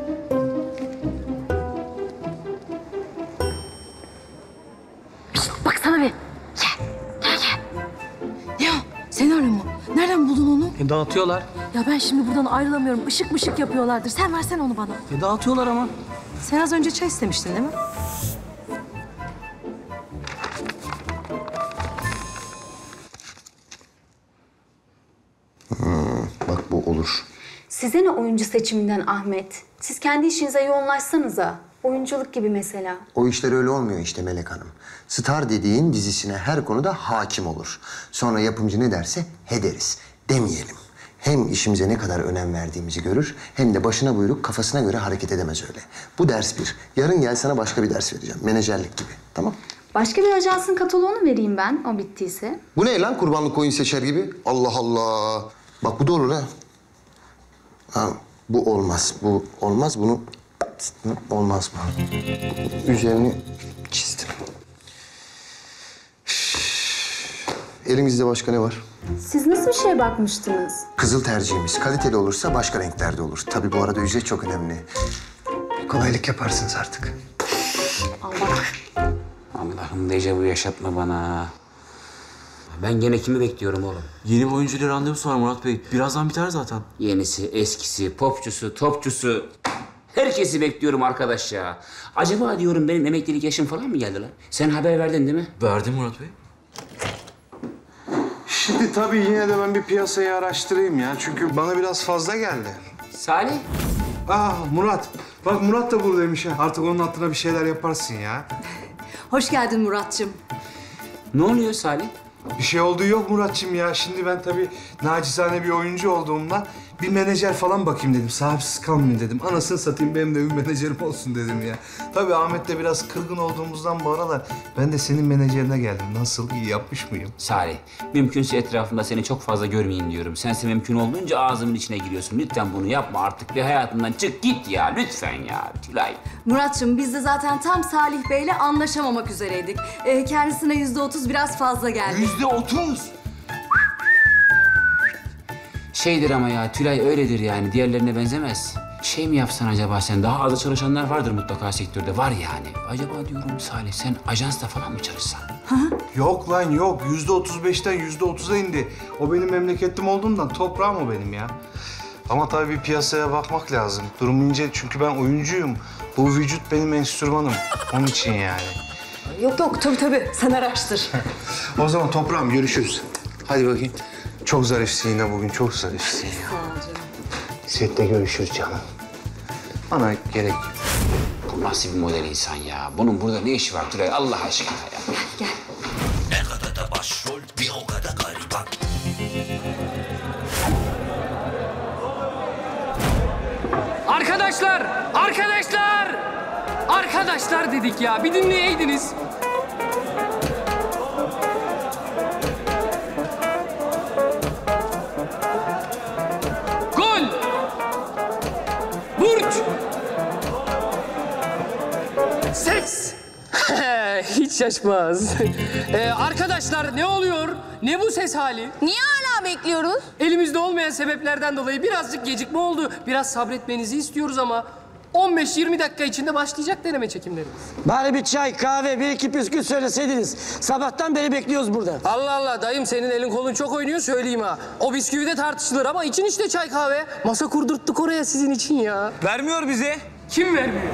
Baksana bir. Gel. Ne o? Senaryo mu? Nereden buldun onu? Dağıtıyorlar. Ya ben şimdi buradan ayrılamıyorum. Işık mışık yapıyorlardır. Sen versen onu bana. Dağıtıyorlar ama. Sen az önce çay istemiştin değil mi? Bak bu olur. Size ne oyuncu seçiminden Ahmet? Siz kendi işinize yoğunlaşsanıza. Oyunculuk gibi mesela. O işler öyle olmuyor işte Melek Hanım. Star dediğin dizisine her konuda hakim olur. Sonra yapımcı ne derse he deriz. Demeyelim. Hem işimize ne kadar önem verdiğimizi görür, hem de başına buyruk kafasına göre hareket edemez öyle. Bu ders bir. Yarın gel sana başka bir ders vereceğim. Menajerlik gibi. Tamam? Başka bir ajansın kataloğunu vereyim ben, o bittiyse. Bu ne lan kurbanlık koyun seçer gibi? Allah Allah. Bak bu da olur ha. Ha, bu olmaz. Bu olmaz. Bunu olmaz bu. Üzerini çizdim. Elimizde başka ne var? Siz nasıl bir şeye bakmıştınız? Kızıl tercihimiz kaliteli olursa başka renklerde olur. Tabii bu arada ücret çok önemli. Kolaylık yaparsınız artık. Allah'ım dejavu yaşatma bana. Ben gene kimi bekliyorum oğlum? Yeni bir oyuncuyla randevusu var Murat Bey. Birazdan biter zaten. Yenisi, eskisi, popçusu, topçusu. Herkesi bekliyorum arkadaş ya. Acaba diyorum benim emeklilik yaşım falan mı geldi lan? Sen haber verdin değil mi? Verdim Murat Bey. Şimdi tabii yine de ben bir piyasayı araştırayım ya. Çünkü bana biraz fazla geldi. Salih. Murat. Bak Murat da buradaymış ha. Artık onun hatırına bir şeyler yaparsın ya. Hoş geldin Muratçım. Ne oluyor Salih? Bir şey olduğu yok Muratçım ya. Şimdi ben tabii nacizane bir oyuncu olduğumdan bir menajer falan bakayım dedim. Sahipsiz kalmayayım dedim. Anasını satayım benim de bir menajerim olsun dedim ya. Tabii Ahmet'le biraz kırgın olduğumuzdan bu aralar ben de senin menajerine geldim. Nasıl, iyi yapmış mıyım? Salih, mümkünse etrafımda seni çok fazla görmeyeyim diyorum. Sense mümkün olduğunca ağzımın içine giriyorsun. Lütfen bunu yapma artık. Bir hayatımdan çık git ya. Lütfen ya Tülay. Muratçım biz de zaten tam Salih Bey'le anlaşamamak üzereydik. Kendisine %30 biraz fazla geldi. %30? Şeydir ama ya, Tülay öyledir yani. Diğerlerine benzemez. Şey mi yapsan acaba sen? Daha az çalışanlar vardır mutlaka sektörde. Var yani. Acaba diyorum Salih, sen ajansla falan mı çalışsan? Yok lan yok. %35'ten %30'a indi. O benim memleketim olduğundan toprağım o benim ya. Ama tabii bir piyasaya bakmak lazım. Durum ince çünkü ben oyuncuyum. Bu vücut benim enstrümanım. Onun için yani. Yok tabii sen araştır. O zaman toprağım görüşürüz. Hadi bakayım. Çok zarifsin yine bugün. Çok zarifsin ya. Sağ ol canım. Sette görüşürüz canım. Bana gerek yok. Bu nasıl bir model insan ya? Bunun burada ne işi var Tülay Allah aşkına ya? Gel. Ne kadar da başrol bir o kadar gariban. Arkadaşlar dedik ya, bir dinleyeydiniz. Gol! Burç! Ses! Hiç şaşmaz. Arkadaşlar ne oluyor? Ne bu ses hali? Niye hala bekliyoruz? Elimizde olmayan sebeplerden dolayı birazcık gecikme oldu. Biraz sabretmenizi istiyoruz ama 15-20 dakika içinde başlayacak deneme çekimlerimiz. Bari bir çay, kahve, bir iki püskül söyleseydiniz. Sabahtan beri bekliyoruz burada. Allah Allah dayım, senin elin kolun çok oynuyor söyleyeyim ha. O bisküvi de tartışılır ama için işte çay kahve. Masa kurdurttuk oraya sizin için ya. Vermiyor bize. Kim vermiyor?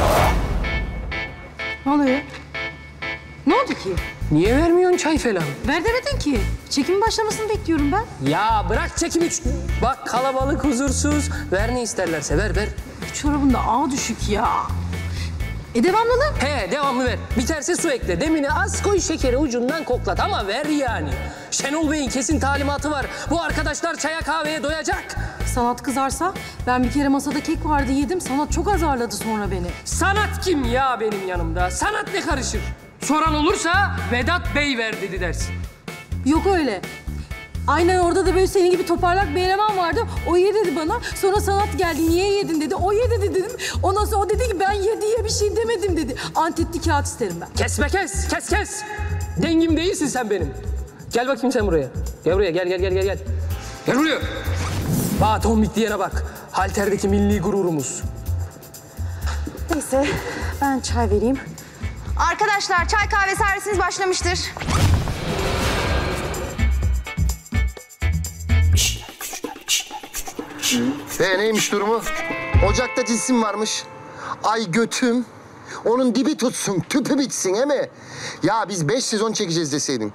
Ne oluyor? Ne oldu ki? Niye vermiyorsun çay falan? Ver demedin ki. Çekimin başlamasını bekliyorum ben. Ya bırak çekim üç. Bak kalabalık, huzursuz. Ver ne isterlerse ver. Çorabın da ağ düşük ya. Devamlı. He devamlı ver. Biterse su ekle. Demini az koy, şekeri ucundan koklat ama ver yani. Şenol Bey'in kesin talimatı var. Bu arkadaşlar çaya kahveye doyacak. Sanat kızarsa ben bir kere masada kek vardı yedim. Sanat çok azarladı sonra beni. Sanat kim ya benim yanımda? Sanat ne karışır? Soran olursa Vedat Bey ver dedi dersin. Yok öyle. Aynen orada da böyle senin gibi toparlak bir eleman vardı. O ye dedi bana. Sonra Sanat geldi. Niye yedin dedi. O ye dedi dedim. Ondan sonra o dedi ki ben ye diye bir şey demedim dedi. Antetli kağıt isterim ben. Kesme kes. Dengim değilsin sen benim. Gel bakayım sen buraya. Gel buraya gel. Gel buraya. Bak tombik diyene bak. Halterdeki milli gururumuz. Neyse ben çay vereyim. Arkadaşlar çay kahve servisiniz başlamıştır. Neymiş durumu? Ocakta cisim varmış. Ay götüm. Onun dibi tutsun, tüpü bitsin he mi? Ya biz 5 sezon çekeceğiz deseydin.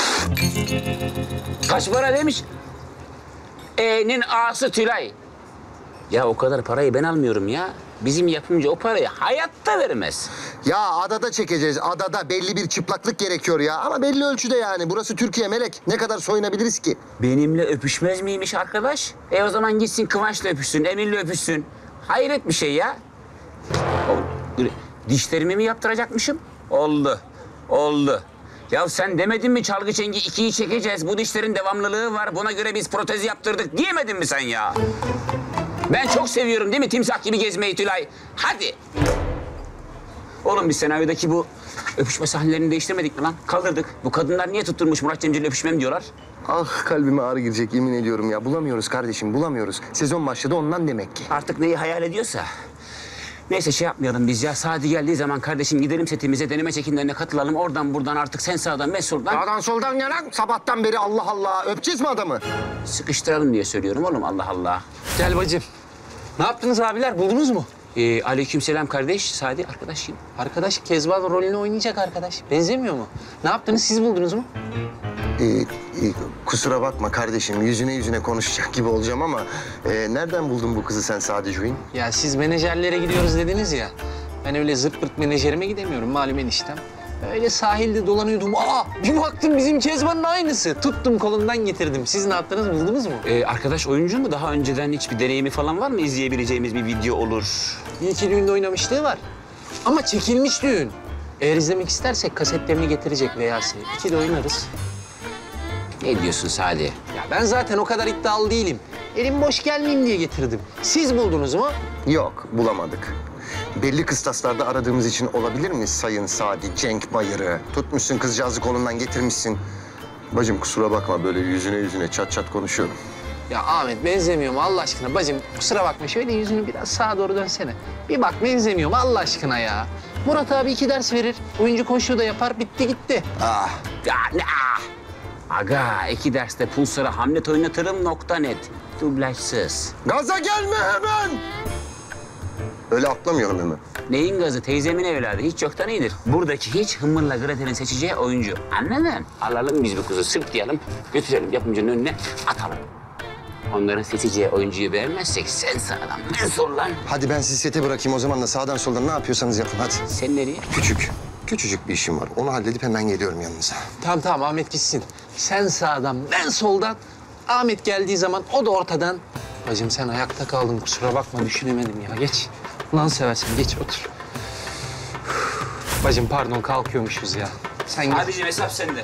Kaç para demiş? E'nin A'sı Tülay. Ya o kadar parayı ben almıyorum ya. Bizim yapımcı o parayı hayatta vermez. Ya adada çekeceğiz. Adada belli bir çıplaklık gerekiyor ya. Ama belli ölçüde yani. Burası Türkiye Melek. Ne kadar soyunabiliriz ki? Benimle öpüşmez miymiş arkadaş? O zaman gitsin Kıvanç'la öpüşsün, Emin'le öpüşsün. Hayret bir şey ya. Dişlerimi mi yaptıracakmışım? Oldu. Oldu. Ya sen demedin mi çalgı çengi 2'yi çekeceğiz. Bu dişlerin devamlılığı var. Buna göre biz protez yaptırdık diyemedin mi sen ya? Ben çok seviyorum değil mi timsah gibi gezmeyi Tülay? Hadi. Oğlum biz senaryodaki bu öpüşme sahnelerini değiştirmedik mi lan? Kaldırdık. Bu kadınlar niye tutturmuş Murat Cemcir'le öpüşmem diyorlar? Ah kalbime ağrı girecek yemin ediyorum ya. Bulamıyoruz kardeşim bulamıyoruz. Sezon başladı ondan demek ki. Artık neyi hayal ediyorsa. Neyse şey yapmayalım biz ya. Sadi geldiği zaman kardeşim gidelim setimize, deneme çekimlerine katılalım. Oradan buradan artık sen sağdan ben soldan. Sağdan soldan yalan. Sabahtan beri Allah Allah. Öpeceğiz mi adamı? Sıkıştıralım diye söylüyorum oğlum Allah Allah. Gel bacım. Ne yaptınız abiler? Buldunuz mu? Aleykümselam kardeş. Sadi arkadaşım. Arkadaş Kezban rolünü oynayacak arkadaş. Benzemiyor mu? Ne yaptınız? Siz buldunuz mu? Kusura bakma kardeşim. Yüzüne konuşacak gibi olacağım ama... nereden buldun bu kızı sen Sadi Juin? Ya siz menajerlere gidiyoruz dediniz ya. Ben öyle zırt pırt menajerime gidemiyorum. Malum eniştem. Öyle sahilde dolanıyordum. Bir baktım bizim Kezban'ın aynısı. Tuttum kolundan getirdim. Siz ne yaptınız? Buldunuz mu? Arkadaş oyuncu mu? Daha önceden hiçbir deneyimi falan var mı? İzleyebileceğimiz bir video olur. Bir iki düğünde oynamışlığı var. Ama çekilmiş düğün. Eğer izlemek istersek kasetlerini getirecek VHS. İki de oynarız. Ne diyorsun Sadi? Ya ben zaten o kadar iddialı değilim. Elim boş gelmeyeyim diye getirdim. Siz buldunuz mu? Yok, bulamadık. Belli kıstaslarda aradığımız için olabilir mi Sayın Sadi Cenk Bayır'ı? Tutmuşsun kızcağızı kolundan getirmişsin. Bacım kusura bakma böyle yüzüne çat çat konuşuyorum. Ya Ahmet benzemiyor mu Allah aşkına? Bacım kusura bakma şöyle yüzünü biraz sağa doğru dönsene. Bir bak benzemiyor mu Allah aşkına ya? Murat abi 2 ders verir. Oyuncu koşuğu da yapar bitti gitti. Ah. Ya ne ah? Aga 2 derste Pulsar'a Hamlet oynatırım.net. Dublajsız. Gaza gelme hemen! Öyle atlamayalım hemen. Neyin gazı? Teyzemin evladı. Hiç yoktan iyidir. Buradaki hiç Hımır'la Gretel'in seçeceği oyuncu. Anladın? Alalım biz bu kızı sırtlayalım, götürelim yapımcının önüne atalım. Onların seçeceği oyuncuyu beğenmezsek sen sağdan ben soldan. Hadi ben sizi sete bırakayım o zaman da sağdan soldan ne yapıyorsanız yapın hadi. Sen nereye? Küçücük bir işim var. Onu halledip hemen geliyorum yanınıza. Tamam Ahmet gitsin. Sen sağdan ben soldan. Ahmet geldiği zaman o da ortadan. Bacım sen ayakta kaldın kusura bakma düşünemedim ya geç. Lan seversen geç otur. Bacım pardon kalkıyormuşuz ya. Sen git. Abiciğim hesap sende.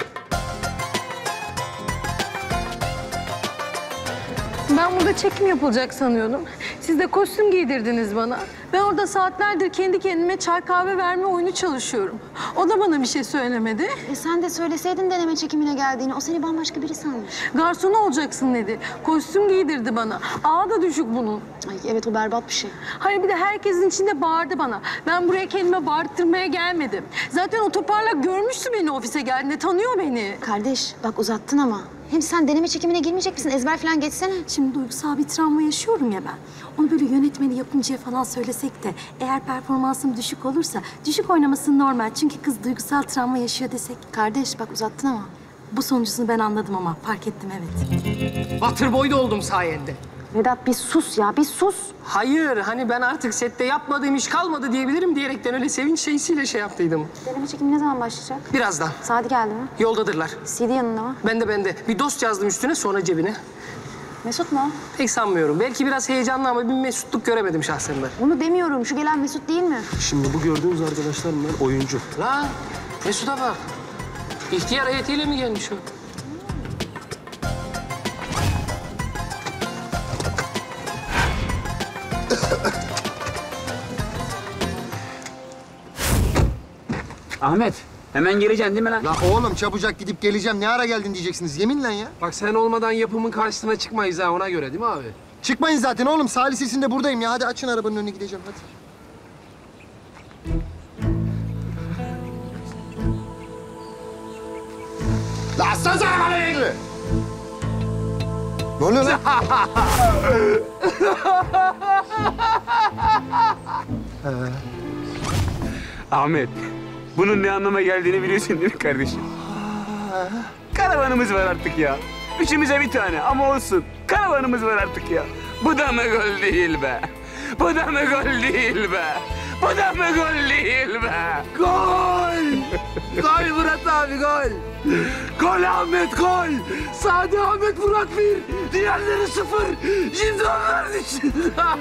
Ben burada çekim yapılacak sanıyordum. Siz de kostüm giydirdiniz bana. Ben orada saatlerdir kendi kendime çay kahve verme oyunu çalışıyorum. O da bana bir şey söylemedi. Sen de söyleseydin deneme çekimine geldiğini. O seni bambaşka biri sanmış. Garson olacaksın dedi. Kostüm giydirdi bana. Ağı da düşük bunun. Ay evet o berbat bir şey. Hayır bir de herkesin içinde bağırdı bana. Ben buraya kendime bağırttırmaya gelmedim. Zaten o toparlak görmüştü beni ofise geldiğinde. Tanıyor beni. Kardeş bak uzattın ama. Hem sen deneme çekimine girmeyecek misin? Ezber falan geçsene. Şimdi duygusal bir travma yaşıyorum ya ben. Onu böyle yönetmeni yapımcıya falan söylesek de eğer performansım düşük olursa düşük oynaması normal. Çünkü kız duygusal travma yaşıyor desek. Kardeş bak uzattın ama. Bu sonucunu ben anladım ama fark ettim evet. Waterboy oldum sayende. Vedat bir sus ya bir sus. Hayır hani ben artık sette yapmadığım iş kalmadı diyebilirim diyerekten öyle sevinç şeysiyle şey yaptıydım. Deneme çekimi ne zaman başlayacak? Birazdan. Sadi geldi mi? Yoldadırlar. CD yanında mı? Bende. Bir dost yazdım üstüne sonra cebine. Mesut mu? Pek sanmıyorum. Belki biraz heyecanlı ama bir Mesutluk göremedim şahsen ben. Onu demiyorum. Şu gelen Mesut değil mi? Şimdi bu gördüğünüz arkadaşlar bunlar oyuncu. Lan Mesut'a bak. İhtiyar heyetiyle mi gelmiş o? Ahmet hemen geleceksin değil mi lan? La oğlum çabucak gidip geleceğim. Ne ara geldin diyeceksiniz yeminle ya. Bak sen olmadan yapımın karşısına çıkmayız ha ona göre değil mi abi? Çıkmayın zaten oğlum. Salih sesinde buradayım ya. Hadi açın arabanın önüne gideceğim hadi. La aslanız arabanın önüne. Ne oluyor lan? Ahmet, bunun ne anlama geldiğini biliyorsun değil mi kardeşim? Karavanımız var artık ya. Üçümüze bir tane ama olsun. Karavanımız var artık ya. Bu da mı gol değil be? Bu da mı gol değil be? Bu da mı gol değil be? Gol! Gol Murat abi gol! Gol Ahmet gol! Sade Ahmet Murat 1, diğerleri 0. Şimdi onlar için.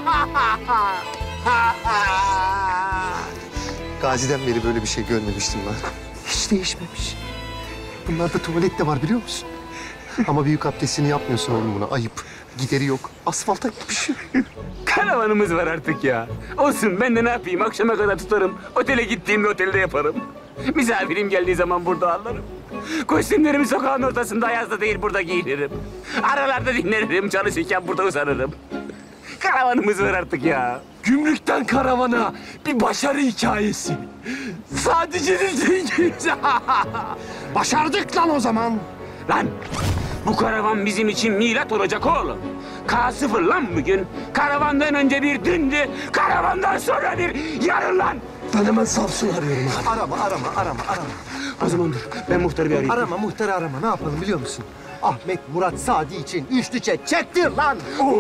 Gazi'den beri böyle bir şey görmemiştim ben. Hiç değişmemiş. Bunlarda tuvalet de var biliyor musun? Ama büyük abdestini yapmıyorsun oğlum buna. Ayıp. Gideri yok. Asfalta gitmiş. Karavanımız var artık ya. Olsun ben de ne yapayım akşama kadar tutarım. Otele gittiğimde otelde yaparım. Misafirim geldiği zaman burada ağlarım. Kostümlerimi sokağın ortasında ayazda değil burada giyinirim. Aralarda dinlenirim çalışırken burada uzanırım. Karavanımız var artık ya. Gümrükten karavana bir başarı hikayesi. Sadece zengiz. Başardık lan o zaman. Lan bu karavan bizim için milat olacak oğlum. K0 lan bugün. Karavandan önce bir dündü. Karavandan sonra bir yarın lan. Ben hemen Samsun arıyorum abi. Arama. O zaman dur. Ben muhtarı bir arayayım. Arama muhtarı arama. Ne yapalım biliyor musun? Ahmet Murat Sadi için üçlü çek çektir lan.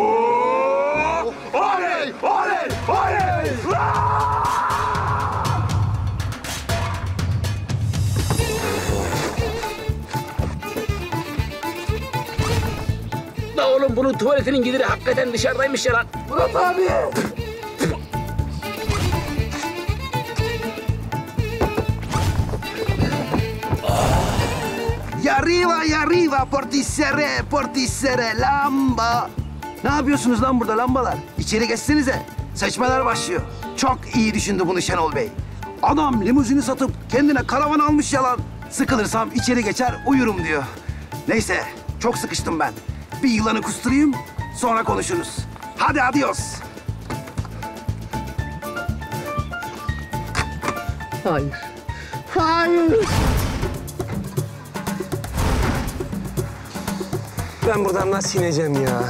Oley! Oley! Oley! La oğlum bunun tuvaletinin gideri hakikaten dışarıdaymış ya lan. Murat abi! Y arriva, portisere, lamba. Ne yapıyorsunuz lan burada lambalar? İçeri geçsenize. Seçmeler başlıyor. Çok iyi düşündü bunu Şenol Bey. Adam limuzini satıp kendine karavan almış yalan. Sıkılırsam içeri geçer uyurum diyor. Neyse çok sıkıştım ben. Bir yılanı kusturayım sonra konuşuruz. Hadi adios. Hayır. Hayır. Ben buradan nasıl ineceğim ya?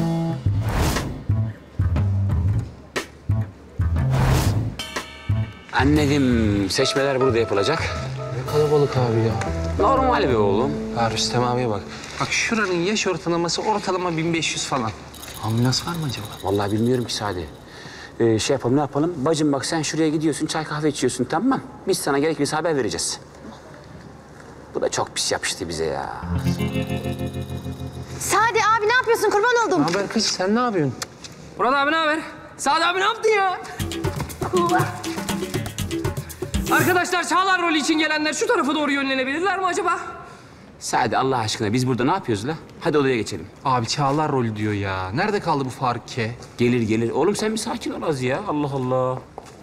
Anladım. Seçmeler burada yapılacak. Ne kalabalık abi ya. Normal be oğlum. Ha Rüstem abiye bak. Bak şuranın yaş ortalaması ortalama 1500 falan. Ambulans var mı acaba? Vallahi bilmiyorum ki Sadi. Şey yapalım ne yapalım? Bacım bak sen şuraya gidiyorsun çay kahve içiyorsun tamam. Biz sana gerekirse haber vereceğiz. Bu da çok pis yapıştı bize ya. Sadi abi ne yapıyorsun kurban oldum. Ne haber kız sen ne yapıyorsun? Murat abi ne haber? Sadi abi ne yaptın ya? Arkadaşlar Çağlar rolü için gelenler şu tarafa doğru yönlenebilirler mi acaba? Sadi Allah aşkına biz burada ne yapıyoruz la? Hadi odaya geçelim. Abi Çağlar rolü diyor ya. Nerede kaldı bu Faruk K? Gelir. Oğlum sen bir sakin ol az ya. Allah Allah.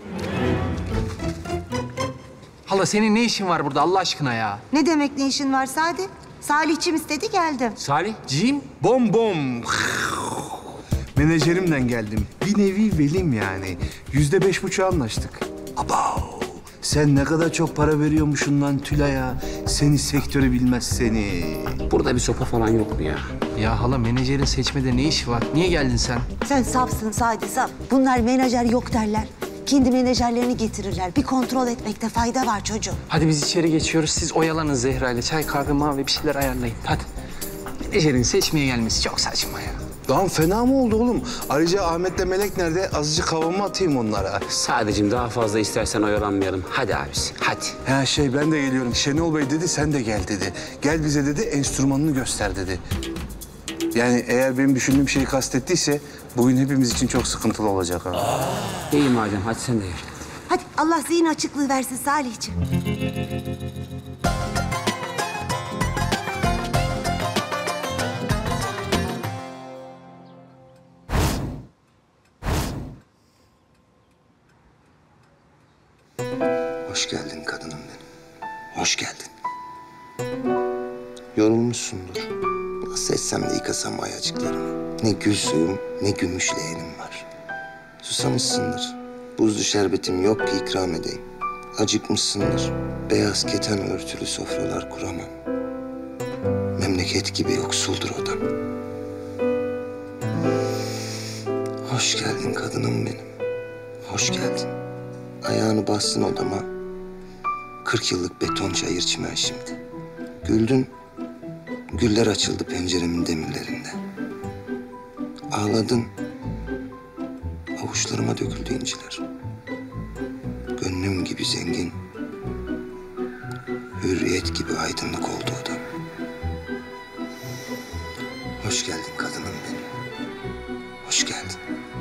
Hala senin ne işin var burada Allah aşkına ya? Ne demek ne işin var Sadi? Salihçim istedi geldim. Salih? Cim? Bom bom. Menajerimden geldim. Bir nevi velim yani. %5,5 anlaştık. Abav. Sen ne kadar çok para veriyormuşsun lan Tülay'a. Seni sektörü bilmez seni. Burada bir sopa falan yok mu ya? Ya hala menajerin seçmede ne işi var? Niye geldin sen? Sen safsın Sadi saf. Bunlar menajer yok derler. Kendi menajerlerini getirirler. Bir kontrol etmekte fayda var çocuğum. Hadi biz içeri geçiyoruz. Siz oyalanın Zehra ile. Çay, kahve, mavi bir şeyler ayarlayın. Hadi. Menajerin seçmeye gelmesi çok saçma ya. Lan fena mı oldu oğlum? Ayrıca Ahmet'le Melek nerede? Azıcık havamı atayım onlara. Sadece daha fazla istersen oyalanmayalım. Hadi abisi, hadi. Ha ben de geliyorum. Şenol Bey dedi, sen de gel dedi. Gel bize dedi, enstrümanını göster dedi. Yani eğer benim düşündüğüm şeyi kastettiyse bugün hepimiz için çok sıkıntılı olacak ha. İyi madem, hadi sen de gel. Hadi Allah zihin açıklığı versin Salihciğim. Hoş geldin kadınım benim. Hoş geldin. Yorulmuşsundur. Nasıl etsem de yıkasam ayacıklarını. Ne gül suyum, ne gümüş leğenim var. Susamışsındır. Buzlu şerbetim yok ki ikram edeyim. Acıkmışsındır. Beyaz keten örtülü sofralar kuramam. Memleket gibi yoksuldur odam. Hoş geldin kadınım benim. Hoş geldin. Ayağını bassın odama. 40 yıllık beton çayır çimen şimdi. Güldün. Güller açıldı penceremin demirlerinde. Ağladın. Avuçlarıma döküldü inciler. Gönlüm gibi zengin, hürriyet gibi aydınlık oldu odam. Hoş geldin kadınım benim. Hoş geldin.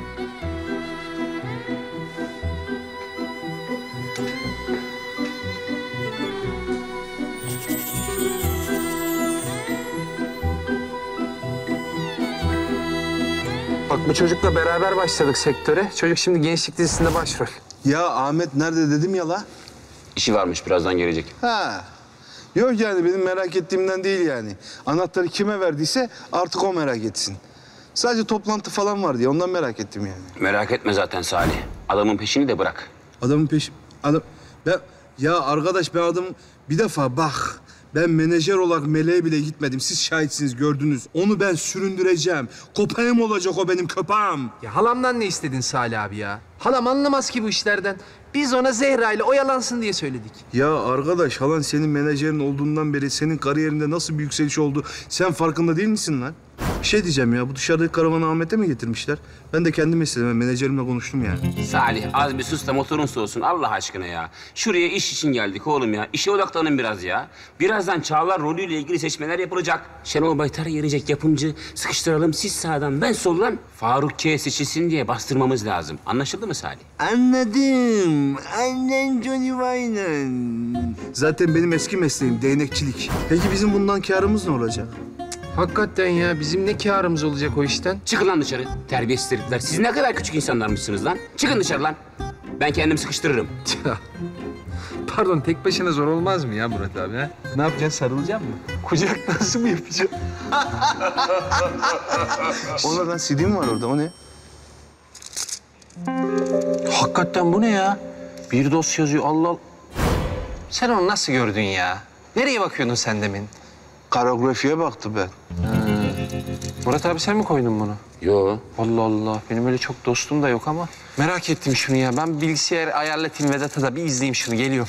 Bak bu çocukla beraber başladık sektöre. Çocuk şimdi Gençlik dizisinde başrol. Ya Ahmet nerede dedim ya la? İşi varmış, birazdan gelecek. Ha. Yok yani benim merak ettiğimden değil yani. Anahtarı kime verdiyse artık o merak etsin. Sadece toplantı falan var diye ondan merak ettim yani. Merak etme zaten Salih. Adamın peşini de bırak. Adamın peşi... Ya arkadaş ben adam... Bir defa bak. Ben menajer olarak meleğe bile gitmedim. Siz şahitsiniz, gördünüz. Onu ben süründüreceğim. Köpeğim olacak o benim köpeğim. Ya halamdan ne istedin Salih abi ya? Halam anlamaz ki bu işlerden. Biz ona Zehra ile oyalansın diye söyledik. Ya arkadaş halan senin menajerin olduğundan beri senin kariyerinde nasıl bir yükseliş oldu sen farkında değil misin lan? Bir şey diyeceğim ya, bu dışarıdaki karavanı Ahmet'e mi getirmişler? Ben de kendim istedim, ben menajerimle konuştum yani. Salih az bir sus da motorun soğusun Allah aşkına ya. Şuraya iş için geldik oğlum ya. İşe odaklanın biraz ya. Birazdan Çağlar rolüyle ilgili seçmeler yapılacak. Şenol Baytar gelecek yapımcı. Sıkıştıralım siz sağdan ben soldan. Faruk K seçilsin diye bastırmamız lazım. Anlaşıldı mı Salih? Anladım. Annen Johnny Wayne'ın. Zaten benim eski mesleğim değnekçilik. Peki bizim bundan kârımız ne olacak? Hakikaten ya bizim ne kârımız olacak o işten? Çıkın lan dışarı. Terbiyesiz herifler. Siz ne kadar küçük insanlarmışsınız lan. Çıkın dışarı lan. Ben kendim sıkıştırırım. Pardon tek başına zor olmaz mı ya Murat abi? Ha? Ne yapacaksın sarılacak mı? Kucak nasıl mı yapacağım? Ona lan CD mi var orada o ne? Hakikaten bu ne ya? Bir dosya yazıyor Allah Allah. Sen onu nasıl gördün ya? Nereye bakıyordun sen demin? Karografiye baktı ben. Murat abi sen mi koydun bunu? Yo. Allah Allah. Benim öyle çok dostum da yok ama. Merak ettim şunu ya. Ben bilgisayar ayarlatayım Vedat'a da bir izleyeyim şunu. Geliyorum.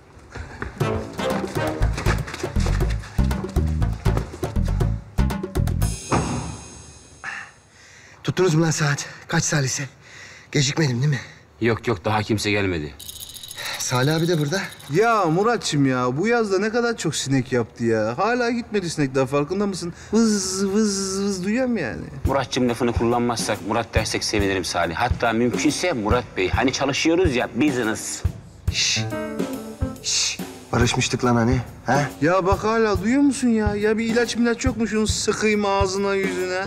Tuttunuz mu lan saat? Kaç salise? Gecikmedim değil mi? Yok yok daha kimse gelmedi. Salih abi de burada. Ya Muratçım ya bu yazda ne kadar çok sinek yaptı ya. Hala gitmedi sinek daha farkında mısın? Vız vız vız duyuyorum yani. Muratçım lafını kullanmazsak Murat dersek sevinirim Salih. Hatta mümkünse Murat Bey. Hani çalışıyoruz ya business. Barışmıştık lan hani. Ha? Ya bak hala duyuyor musun ya? Ya bir ilaç yok mu şunu sıkayım ağzına yüzüne?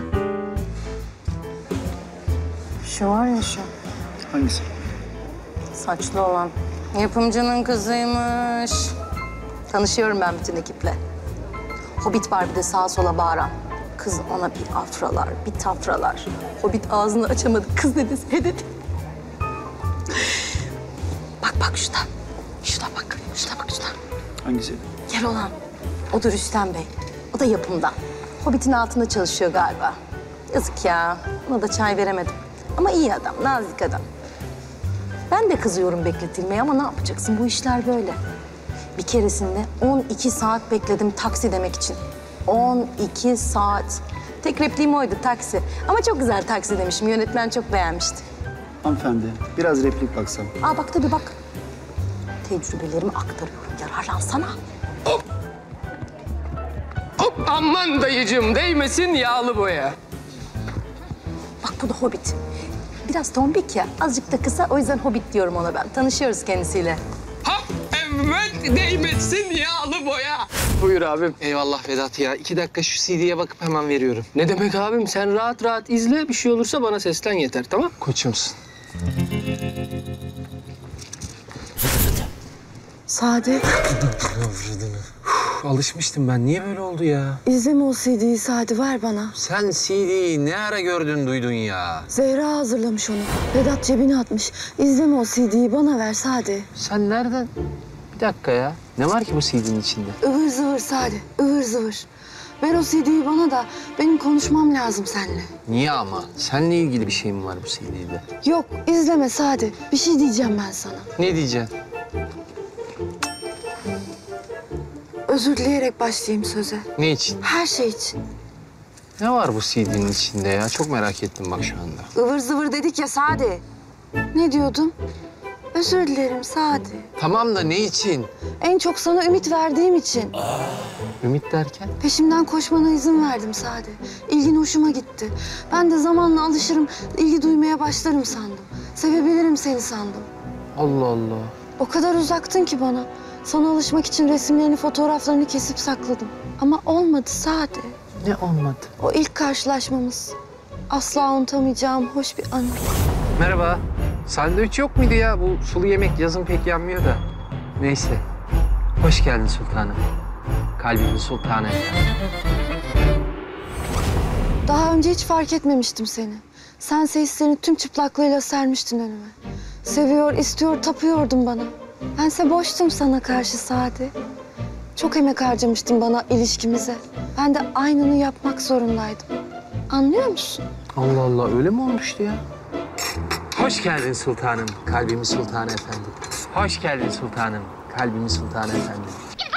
Şu var ya şu. Hangisi? Saçlı olan. Yapımcının kızıymış. Tanışıyorum ben bütün ekiple. Hobbit var bir de sağa sola bağıran. Kız ona bir afralar, bir tafralar. Hobbit ağzını açamadı. Kız dedi, he dedi. Bak şuna. Şuna bak. Şuna bak şuna. Hangisi? Gel olan. O da Rüstem Bey. O da yapımda. Hobbit'in altında çalışıyor galiba. Yazık ya. Ona da çay veremedim. Ama iyi adam, nazik adam. Ben de kızıyorum bekletilmeye ama ne yapacaksın? Bu işler böyle. Bir keresinde 12 saat bekledim taksi demek için. 12 saat. Tek repliğim oydu taksi. Ama çok güzel taksi demişim. Yönetmen çok beğenmişti. Hanımefendi, biraz replik baksam. Aa bak tabii bak. Tecrübelerimi aktarıyorum. Yararlansana. Hop aman dayıcığım değmesin yağlı boya. Bak bu da Hobbit. Biraz tombik ya. Azıcık da kısa. O yüzden Hobbit diyorum ona ben. Tanışıyoruz kendisiyle. Hop evet değmesin yağlı boya. Buyur abim. Eyvallah Vedat ya. 2 dakika şu CD'ye bakıp hemen veriyorum. Ne demek abim? Sen rahat rahat izle. Bir şey olursa bana seslen yeter tamam? Koçumsun. Sade. Alışmıştım ben. Niye böyle oldu ya? İzleme o CD'yi Sade. Ver bana. Sen CD'yi ne ara gördün duydun ya? Zehra hazırlamış onu. Vedat cebine atmış. İzleme o CD'yi bana ver Sade. Sen nereden? Bir dakika ya. Ne var ki bu CD'nin içinde? Ivır zıvır Sade. Ivır zıvır. Ver o CD'yi bana da benim konuşmam lazım seninle. Niye ama? Seninle ilgili bir şey mi var bu CD'de? Yok izleme Sade. Bir şey diyeceğim ben sana. Ne diyeceksin? Özür dileyerek başlayayım söze. Ne için? Her şey için. Ne var bu CD'nin içinde ya? Çok merak ettim bak şu anda. Ivır zıvır dedik ya Sade. Ne diyordum? Özür dilerim Sadi. Tamam da ne için? En çok sana ümit verdiğim için. Ümit derken? Peşimden koşmana izin verdim Sadi. İlgin hoşuma gitti. Ben de zamanla alışırım, ilgi duymaya başlarım sandım. Sevebilirim seni sandım. Allah Allah. O kadar uzaktın ki bana. Sana alışmak için resimlerini, fotoğraflarını kesip sakladım. Ama olmadı Sadi. Ne olmadı? O ilk karşılaşmamız. Asla unutamayacağım hoş bir anı. Merhaba. Sandviç yok muydu ya? Bu sulu yemek yazın pek yenmiyor da. Neyse. Hoş geldin sultanım. Kalbimin sultanı efendim. Daha önce hiç fark etmemiştim seni. Sense hislerini tüm çıplaklığıyla sermiştin önüme. Seviyor, istiyor, tapıyordun bana. Bense boştum sana karşı Sadi. Çok emek harcamıştın bana ilişkimize. Ben de aynını yapmak zorundaydım. Anlıyor musun? Allah Allah, öyle mi olmuştu ya? Hoş geldin sultanım, kalbimin sultanı efendim. Hoş geldin sultanım, kalbimin sultanı efendim.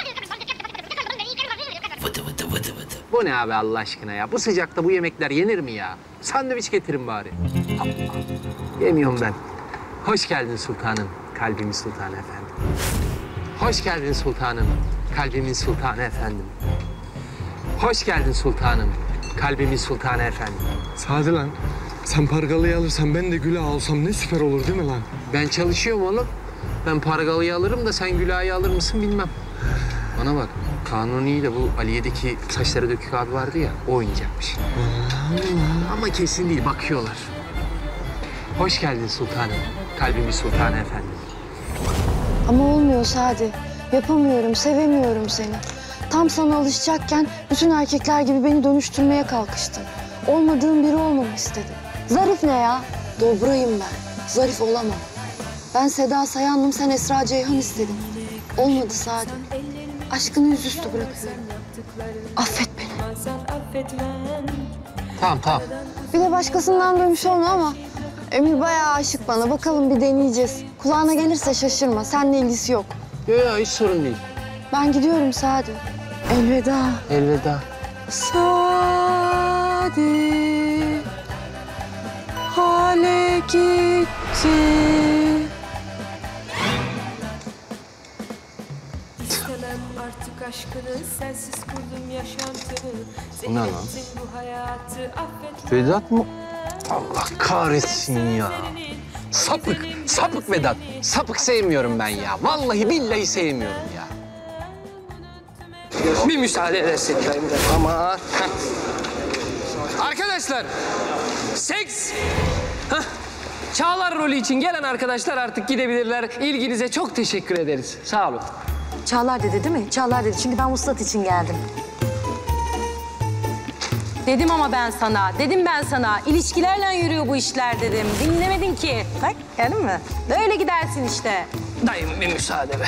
Bu ne abi Allah aşkına ya? Bu sıcakta bu yemekler yenir mi ya? Sandviç getirin bari. Yemiyorum ben. Hoş geldin sultanım, kalbimin sultanı efendim. Hoş geldin sultanım, kalbimin sultanı efendim. Hoş geldin sultanım, kalbimin sultanı efendim. Sadi lan, sen pargalıyı alırsan ben de Gülah'ı alsam ne süper olur değil mi lan? Ben çalışıyorum oğlum. Ben pargalıyı alırım da sen Gülah'ı alır mısın bilmem. Bana bak, Kanuni'yle bu Aliye'deki saçları dökük abi vardı ya, o oynayacakmış. Ama kesin değil, bakıyorlar. Hoş geldin sultanım, kalbimin sultanı efendim. Ama olmuyor Sadi. Yapamıyorum, sevemiyorum seni. Tam sana alışacakken bütün erkekler gibi beni dönüştürmeye kalkıştın. Olmadığım biri olmamı istedin. Zarif ne ya? Dobrayım ben. Zarif olamam. Ben Seda Sayan'dım, sen Esra Ceyhan istedin. Olmadı Sadi. Aşkını yüzüstü bırakıyorum. Affet beni. Tamam, tamam. Bir de başkasından dönmüş olma ama Emir bayağı aşık bana. Bakalım bir deneyeceğiz. Kulağına gelirse şaşırma. Seninle ilgisi yok. Yok yok, hiç sorun değil. Ben gidiyorum Sadi. Elveda. Elveda. Sadi. Hale gitti. İstemem artık aşkını, sensiz kurdum yaşantımı. Bu ne lan? Zehrettin bu hayatı, affet. Vedat mı? Allah kahretsin ya. Sapık, sapık Vedat. Sapık sevmiyorum ben ya. Vallahi billahi sevmiyorum ya. Bir müsaade edersin. Ama. Arkadaşlar, seks. Hah. Çağlar rolü için gelen arkadaşlar artık gidebilirler. İlginize çok teşekkür ederiz. Sağ olun. Çağlar dedi değil mi? Çağlar dedi. Çünkü ben vuslat için geldim. Dedim ama ben sana, dedim ben sana. İlişkilerle yürüyor bu işler dedim. Dinlemedin ki. Bak gördün mü? Böyle gidersin işte. Dayım bir müsaade be.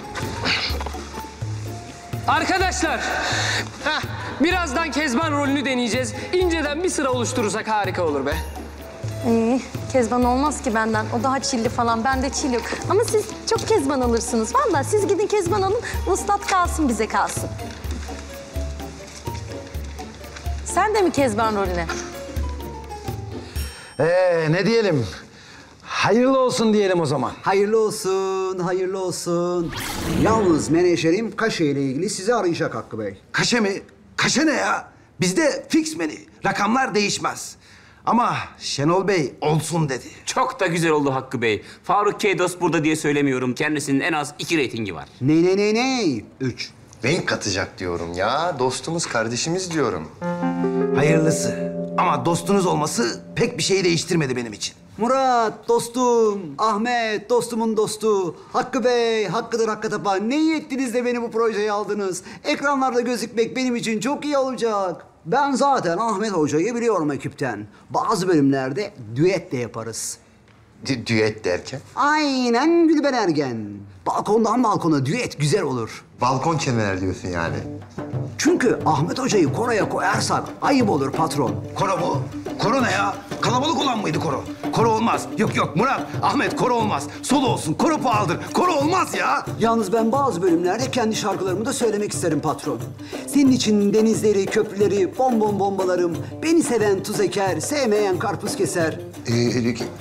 Arkadaşlar, birazdan Kezban rolünü deneyeceğiz. İnceden bir sıra oluşturursak harika olur be. Kezban olmaz ki benden. O daha çilli falan. Bende çil yok. Ama siz çok Kezban alırsınız. Vallahi siz gidin Kezban alın. Vuslat kalsın, bize kalsın. Sen de mi Kezban rolüne? Ne diyelim? Hayırlı olsun diyelim o zaman. Hayırlı olsun, hayırlı olsun. Yalnız menajerim Kaşe ile ilgili sizi arayacak Hakkı Bey. Kaşe mi? Kaşe ne ya? Bizde fix menü. Rakamlar değişmez. Ama Şenol Bey olsun dedi. Çok da güzel oldu Hakkı Bey. Faruk K. Dost burada diye söylemiyorum. Kendisinin en az 2 reytingi var. Ne? 3. Renk katacak diyorum ya. Dostumuz, kardeşimiz diyorum. Hayırlısı. Ama dostunuz olması pek bir şey değiştirmedi benim için. Murat, dostum, Ahmet, dostumun dostu, Hakkı Bey, Hakkıdır Hakkı Tapa. Ne iyi ettiniz de beni bu projeye aldınız. Ekranlarda gözükmek benim için çok iyi olacak. Ben zaten Ahmet Hoca'yı biliyorum ekipten. Bazı bölümlerde düet de yaparız. Düet derken? Aynen Gülben Ergen. Balkondan balkona düet güzel olur. Balkon kemer diyorsun yani. Çünkü Ahmet Hoca'yı koroya koyarsak ayıp olur patron. Koro bu. Koro ne ya? Kalabalık olan mıydı koro? Koro olmaz. Yok Murat, Ahmet koro olmaz. Solo olsun. Koro pahalıdır. Koro olmaz ya. Yalnız ben bazı bölümlerde kendi şarkılarımı da söylemek isterim patron. Senin için denizleri, köprüleri, bombalarım. Beni seven tuz eker, sevmeyen karpuz keser.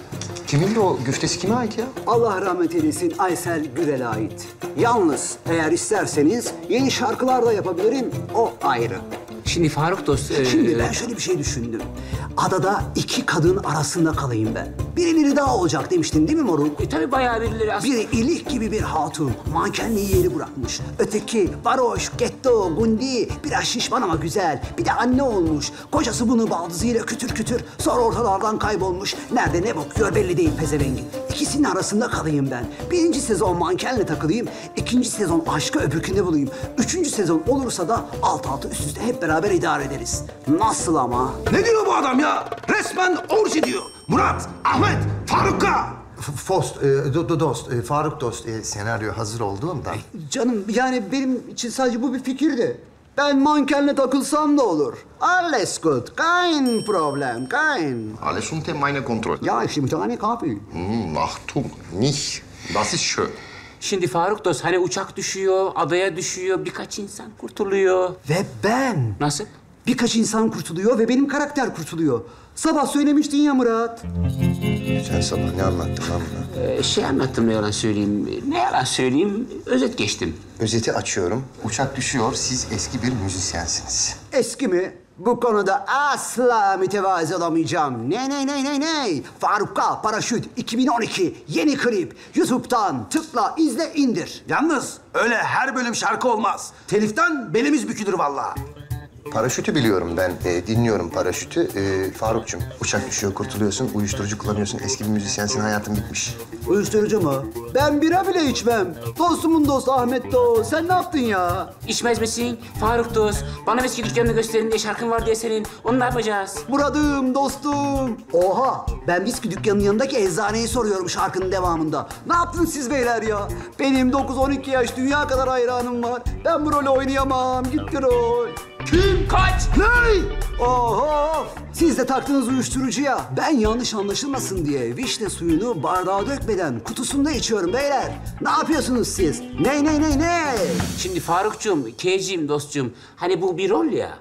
Kimin de o güftesi kime ait ya? Allah rahmet eylesin Aysel Gürel'e ait. Yalnız eğer isterseniz yeni şarkılar da yapabilirim. O ayrı. Şimdi Faruk dost... Şimdi ben şöyle bir şey düşündüm. Adada iki kadın arasında kalayım ben. Birileri daha olacak demiştin değil mi moruk? Tabii bayağı birileri aslında. Biri ilik gibi bir hatun. Mankenliği yeri bırakmış. Öteki varoş, getto, gundi. Biraz şişman ama güzel. Bir de anne olmuş. Kocası bunu baldızıyla kütür kütür. Sonra ortalardan kaybolmuş. Nerede ne bakıyor belli değil pezevengin. İkisinin arasında kalayım ben. Birinci sezon mankenle takılayım. İkinci sezon aşkı öbürkünde bulayım. Üçüncü sezon olursa da alt alta üst üste hep beraber idare ederiz. Nasıl ama? Ne diyor bu adam ya? Resmen orji diyor. Murat, Ahmet, Faruk'a. Faruk dost, senaryo hazır olduğunda. Canım yani benim için sadece bu bir fikirdi. Ben mankenle takılsam da olur. Alles gut, kein Problem, kein. Alles unter meiner Kontrolle. Ja, ich nehme eine Kaffee. Achtung, nicht. Das ist schön. Şimdi Faruk dost hani uçak düşüyor, adaya düşüyor, birkaç insan kurtuluyor. Ve ben. Nasıl? Birkaç insan kurtuluyor ve benim karakter kurtuluyor. Sabah söylemiştin ya Murat. Sen sabah ne anlattın lan buna? Şey anlattım ne yalan söyleyeyim. Ne yalan söyleyeyim, özet geçtim. Özeti açıyorum. Uçak düşüyor, siz eski bir müzisyensiniz. Eski mi? Bu konuda asla mütevazi olamayacağım. Ne? Faruk'a Paraşüt 2012 yeni klip. YouTube'dan tıkla, izle, indir. Yalnız öyle her bölüm şarkı olmaz. Teliften belimiz bükülür vallahi. Paraşütü biliyorum ben, dinliyorum paraşütü. Faruk'cum, uçak düşüyor, kurtuluyorsun, uyuşturucu kullanıyorsun. Eski bir müzisyensin, hayatın bitmiş. Uyuşturucu mu? Ben bira bile içmem. Dostumun dostu Ahmet Doğu. Sen ne yaptın ya? İçmez misin? Faruk dost, bana viski dükkanını gösterin diye şarkın var diye senin. Onu ne yapacağız? Murat'ım, dostum. Oha, ben viski dükkanının yanındaki eczaneyi soruyorum şarkının devamında. Ne yaptınız siz beyler ya? Benim 9-12 yaş dünya kadar hayranım var. Ben bu rolü oynayamam. Gitti rol. Kim? Kaç? Ne? Oho! Siz de taktınız uyuşturucuya. Ben yanlış anlaşılmasın diye vişne suyunu bardağa dökmeden kutusunda içiyorum beyler. Ne yapıyorsunuz siz? Ne? Şimdi Faruk'cum, K'ciğim, dostcum. Hani bu bir rol ya.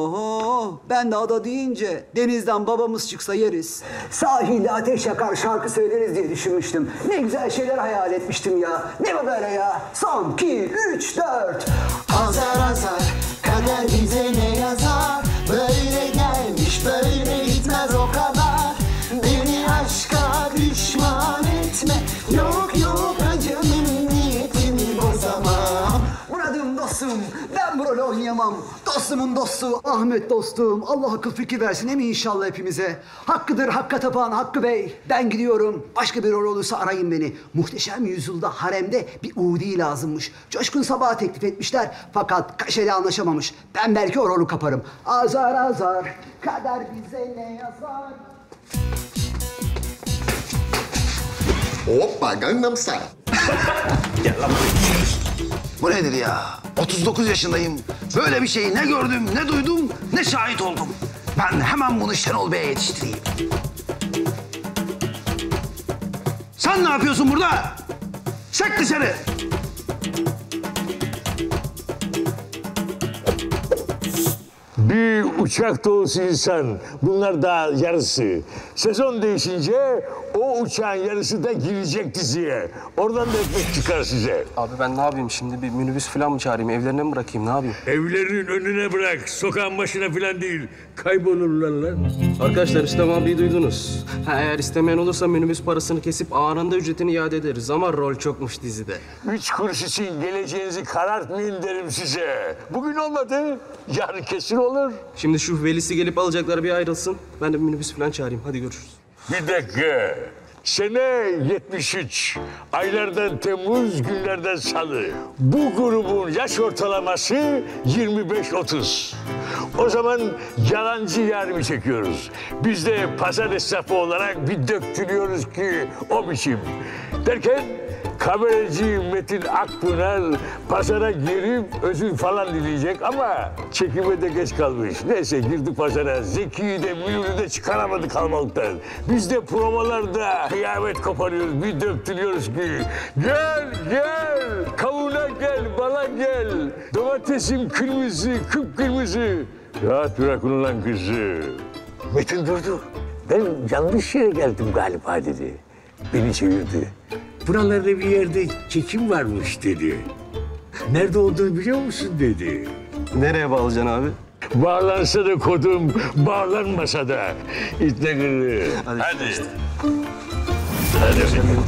Oho! Ben de ada deyince denizden babamız çıksa yeriz. Sahilde ateş yakar şarkı söyleriz diye düşünmüştüm. Ne güzel şeyler hayal etmiştim ya. Ne bu böyle ya? Son, 2, 3, 4. Azar azar kader bize ne yazar? Böyle gelmiş böyle gitmez o kadar. Beni aşka düşman etme. Yok acımın niyetini bozamam. Murat'ım dostum, ben bu rolü oynayamam. Dostumun dostu, Ahmet dostum. Allah akıl fikir versin emi inşallah hepimize. Hakkıdır Hakk'a tapan Hakkı Bey. Ben gidiyorum. Başka bir rol olursa arayın beni. Muhteşem Yüzyılda haremde bir Udi lazımmış. Coşkun Sabah'a teklif etmişler fakat kaşeli anlaşamamış. Ben belki o rolü kaparım. Azar azar, kader bize ne yazar? Hoppa, Gangnam Style. Gel lan bu nedir ya? 39 yaşındayım. Böyle bir şeyi ne gördüm, ne duydum, ne şahit oldum. Ben hemen bunu Şenol Bey'e yetiştireyim. Sen ne yapıyorsun burada? Çek dışarı. Bir uçak dolusu insan. Bunlar daha yarısı. Sezon değişince o uçağın yarısı da girecek diziye. Oradan da ekmek çıkar size. Abi ben ne yapayım şimdi? Bir minibüs falan mı çağırayım? Evlerine mi bırakayım? Ne yapayım? Evlerinin önüne bırak. Sokağın başına falan değil. Kaybolurlar lan. Arkadaşlar İslam abiyi duydunuz. Eğer istemeyen olursa minibüs parasını kesip anında ücretini iade ederiz. Ama rol çokmuş dizide. 3 kuruş için geleceğinizi karartmayın derim size. Bugün olmadı. Yarın kesin olur. Şimdi şu velisi gelip alacaklar bir ayrılsın. Ben de bir minibüs falan çağırayım. Hadi görüşürüz. Bir dakika. Sene 73. Aylardan Temmuz, günlerden Salı. Bu grubun yaş ortalaması 25-30. O zaman yalancı yarımı çekiyoruz. Biz de pazar esnafı olarak bir döktürüyoruz ki o biçim. Derken kameracı Metin Akpınar pazara girip özür falan dileyecek ama çekime de geç kalmış. Neyse girdik pazara. Zeki'yi de Münir'i de çıkaramadı kalmalıktan. Biz de provalarda kıyamet koparıyoruz. Bir döktürüyoruz ki gel kavuna gel, bala gel. Domatesim kırmızı, kıpkırmızı. Rahat bırakın ulan kızı. Metin durdu. Ben yanlış yere geldim galiba dedi. beni çevirdi. Buralarda bir yerde çekim varmış dedi. Nerede olduğunu biliyor musun dedi. Nereye bağlayacaksın abi? Bağlansa da kodum, bağlanmasa da. İtle gırrı. Hadi. Hadi.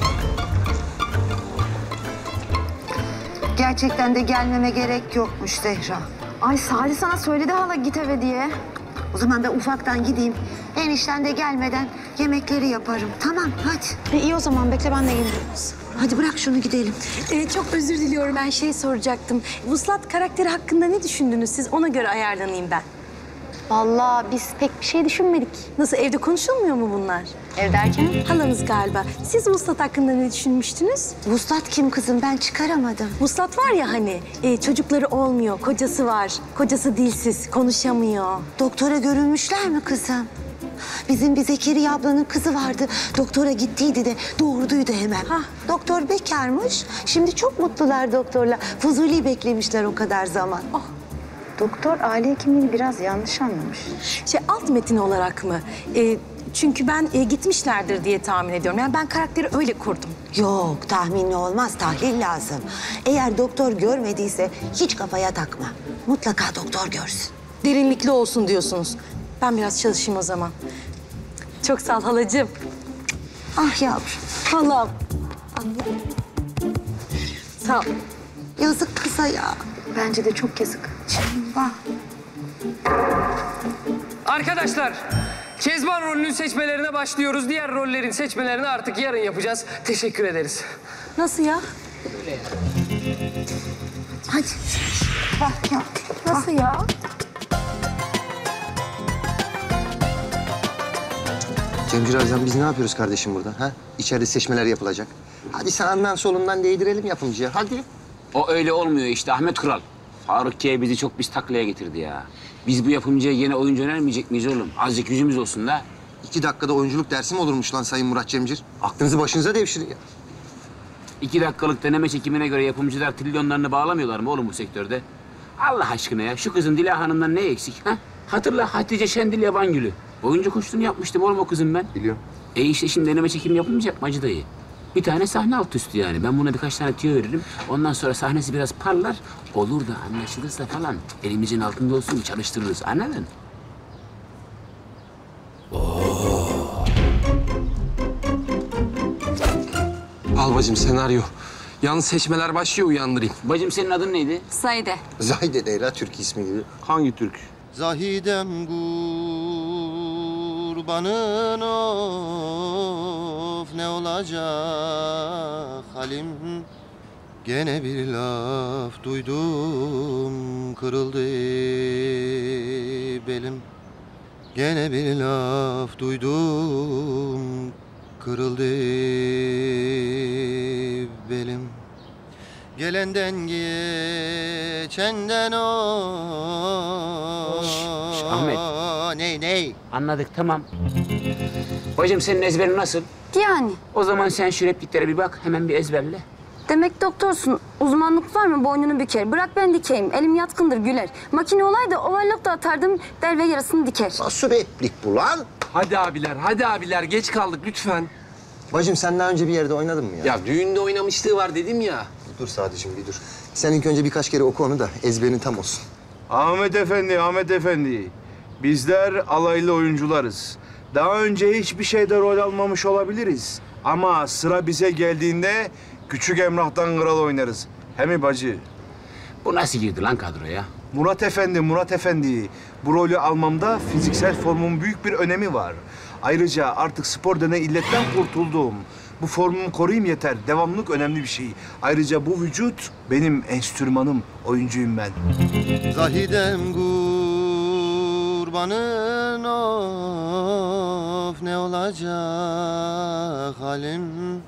Gerçekten de gelmeme gerek yokmuş Zehra. Ay Sadi sana söyledi hala git eve diye. O zaman ben ufaktan gideyim. Enişten de gelmeden yemekleri yaparım. Tamam hadi. İyi o zaman bekle ben de gelirim. Hadi bırak şunu gidelim. Çok özür diliyorum, ben soracaktım. Vuslat karakteri hakkında ne düşündünüz siz? Ona göre ayarlanayım ben. Vallahi biz pek bir şey düşünmedik. Nasıl, evde konuşulmuyor mu bunlar? Ev derken? Halanız galiba. Siz Vuslat hakkında ne düşünmüştünüz? Vuslat kim kızım? Ben çıkaramadım. Vuslat var ya hani, çocukları olmuyor, kocası var. Kocası dilsiz, konuşamıyor. Doktora görünmüşler mi kızım? Bizim bir Zekeriya ablanın kızı vardı. Doktora gittiydi de doğurduydu hemen. Doktor bekarmış. Şimdi çok mutlular doktorla. Fuzuli beklemişler o kadar zaman. Doktor aile hekimliğini biraz yanlış anlamış. Alt metin olarak mı? Çünkü ben gitmişlerdir diye tahmin ediyorum. Yani ben karakteri öyle kurdum. Yok, tahminli olmaz. Tahlil lazım. Eğer doktor görmediyse hiç kafaya takma. Mutlaka doktor görsün. Derinlikli olsun diyorsunuz. Ben biraz çalışayım o zaman. Çok sağ ol halacığım. Ah yavrum. Halam. Sağ ol. Yazık kıza ya. Bence de çok yazık. Bak. Arkadaşlar, Kezban rolünün seçmelerine başlıyoruz. Diğer rollerin seçmelerini artık yarın yapacağız. Teşekkür ederiz. Nasıl ya? Hadi. Bak ya. Nasıl ya? Cemcir Arzan biz ne yapıyoruz kardeşim burada? Ha? İçeride seçmeler yapılacak. Hadi sağından solundan değdirelim yapımcıya. Hadi. O öyle olmuyor işte Ahmet Kural. Faruk K bizi çok pis taklaya getirdi ya. Biz bu yapımcıya yeni oyuncu önermeyecek miyiz oğlum? Azıcık yüzümüz olsun da. 2 dakikada oyunculuk dersi mi olurmuş lan Sayın Murat Cemcir? Aklınızı başınıza devşirin ya. 2 dakikalık deneme çekimine göre yapımcılar trilyonlarını bağlamıyorlar mı oğlum bu sektörde? Allah aşkına ya, şu kızın Dila Hanım'dan ne eksik ha? Hatırla Hatice Şendil Yabangül'ü. Oyuncu koçluğunu yapmıştım oğlum o kızın ben. Biliyorum. İşte şimdi deneme çekimi yapılmayacak mı Hacı dayı? Bir tane sahne alt üstü yani. Ben buna birkaç tane tüyo veririm. Ondan sonra sahnesi biraz parlar. Olur da anlaşılırsa falan elimizin altında olsun çalıştırırız. Anladın? Al bacım senaryo. Yalnız seçmeler başlıyor, uyandırayım. Bacım senin adın neydi? Saide. Zahide değil ha Türk ismi gibi. Hangi Türk? Zahidem kurbanın of ne olacak halim. Gene bir laf duydum kırıldı belim. Gene bir laf duydum kırıldı belim. Gelenden geçenden o. Ahmet. Ney? Anladık tamam. Bacım senin ezberin nasıl? Yani. O zaman sen şu repliklere bir bak hemen bir ezberle. Demek doktorsun. Uzmanlık var mı? Boynunu büker. Bırak ben dikeyim. Elim yatkındır güler. Makine olaydı overlock da atardım. Der ve yarısını diker. Nasıl replik bu lan? Hadi abiler geç kaldık lütfen. Bacım sen daha önce bir yerde oynadın mı ya? Ya düğünde oynamışlığı var dedim ya. Dur Sadıcığım bir dur. Sen ilk önce birkaç kere oku onu da ezberin tam olsun. Ahmet Efendi. Bizler alaylı oyuncularız. Daha önce hiçbir şeyde rol almamış olabiliriz. Ama sıra bize geldiğinde Küçük Emrah'tan kral oynarız. He mi bacı? Bu nasıl girdi lan kadroya? Murat Efendi. Bu rolü almamda fiziksel formun büyük bir önemi var. Ayrıca artık spor denen illetten kurtuldum. Bu formumu koruyayım yeter. Devamlılık önemli bir şey. Ayrıca bu vücut benim enstrümanım. Oyuncuyum ben. Zahidem kurbanın of ne olacak halim.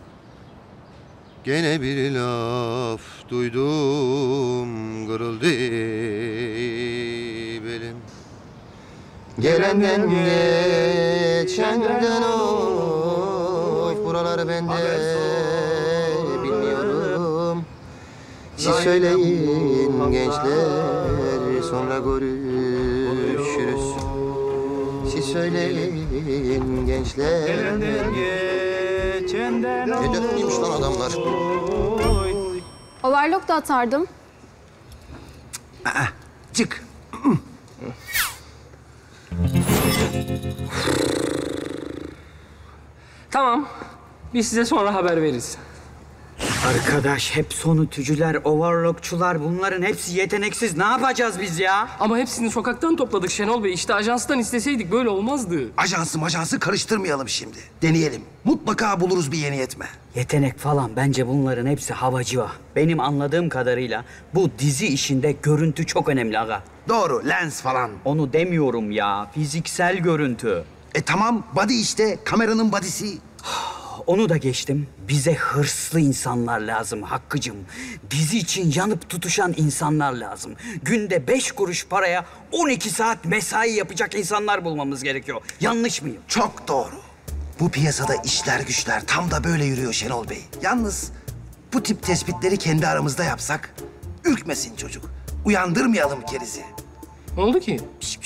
Gene bir laf duydum kırıldı belim. Gelenden geçenden of buraları ben de bilmiyorum. Siz söyleyin gençler sonra görüşürüz. Siz söyleyin gençler Ne dönmüyormuş lan adamlar? Overlock da atardım. Çık. Tamam. Biz size sonra haber veririz. Arkadaş hep sonutücüler, overlockçular bunların hepsi yeteneksiz. Ne yapacağız biz ya? Ama hepsini sokaktan topladık Şenol Bey. İşte ajanstan isteseydik böyle olmazdı. Ajansı karıştırmayalım şimdi. Deneyelim. Mutlaka buluruz bir yeni yetme. Yetenek falan bence bunların hepsi havacıva. Benim anladığım kadarıyla bu dizi işinde görüntü çok önemli aga. Doğru, lens falan. Onu demiyorum ya, fiziksel görüntü. Tamam, body işte, kameranın body'si. Onu da geçtim. Bize hırslı insanlar lazım Hakkı'cığım. Dizi için yanıp tutuşan insanlar lazım. Günde 5 kuruş paraya 12 saat mesai yapacak insanlar bulmamız gerekiyor. Yanlış mıyım? Çok doğru. Bu piyasada işler güçler tam da böyle yürüyor Şenol Bey. Yalnız bu tip tespitleri kendi aramızda yapsak ürkmesin çocuk. Uyandırmayalım kerizi. Ne oldu ki?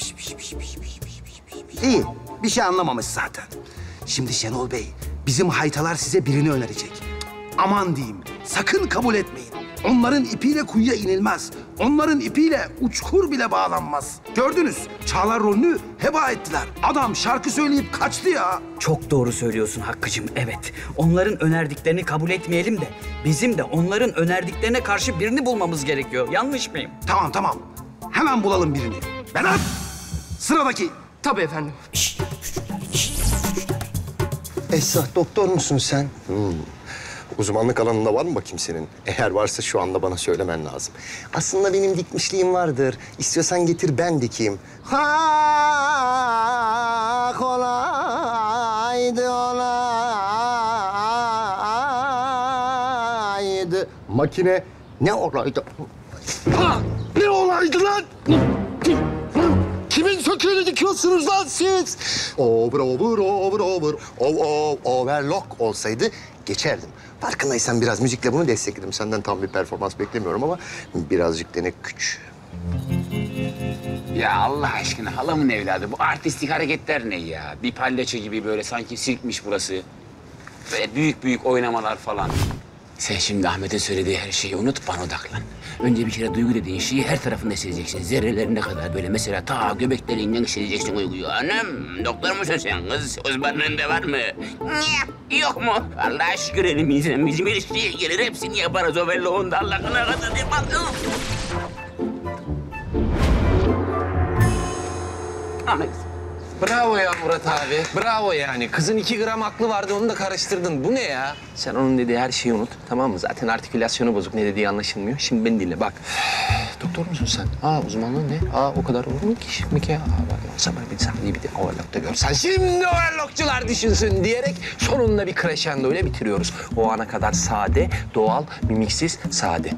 İyi, bir şey anlamamış zaten. Şimdi Şenol Bey, bizim haytalar size birini önerecek. Aman diyeyim, sakın kabul etmeyin. Onların ipiyle kuyuya inilmez. Onların ipiyle uçkur bile bağlanmaz. Gördünüz, Çağlar rolünü heba ettiler. Adam şarkı söyleyip kaçtı ya. Çok doğru söylüyorsun Hakkı'cığım, evet. Onların önerdiklerini kabul etmeyelim de... bizim de onların önerdiklerine karşı birini bulmamız gerekiyor. Yanlış mıyım? Tamam. Hemen bulalım birini. Berat, sıradaki. Tabii efendim. Esat doktor musun sen? Uzmanlık alanında var mı bakayım senin? Eğer varsa şu anda bana söylemen lazım. Aslında benim dikmişliğim vardır. İstiyorsan getir ben dikeyim. Ha kolaydı olaydı. Makine ne olaydı? Ha ne olaydı lan? Kimin söküğünü dikiyorsunuz lan siz? Overlock olsaydı geçerdim. Farkındaysan biraz müzikle bunu destekledim. Senden tam bir performans beklemiyorum ama birazcık denek güç. Ya Allah aşkına halamın evladı bu artistik hareketler ne ya? Bir palyaço gibi böyle sanki sirkmiş burası. Böyle büyük oynamalar falan. Sen şimdi Ahmet'in söylediği her şeyi unut, bana odaklan. Önce bir kere duygu dediğin şeyi her tarafında hissedeceksin. Zerrelerine kadar böyle mesela ta göbeklerinden hissedeceksin duyguyu. Anam, doktor musun sen kız? Uzmanlığında var mı? Yok mu? Allah'a şükür elimizden bizim ilişkiye gelir. Hepsini yaparız o belli onda Allah'ına kadar. Ahmet. Bravo ya Murat abi. Bravo yani. Kızın 2 gram aklı vardı, onu da karıştırdın. Bu ne ya? Sen onun dediği her şeyi unut, tamam mı? Zaten artikülasyonu bozuk, ne dediği anlaşılmıyor. Şimdi beni dinle, bak. Doktor musun sen? Uzmanlığın ne? O kadar olur mu ki şimdi ya? Sabır bir saniye bir de overlock'ta görsen. Şimdi overlockçular düşünsün diyerek sonunda bir crescendo ile bitiriyoruz. O ana kadar sade, doğal, mimiksiz, sade.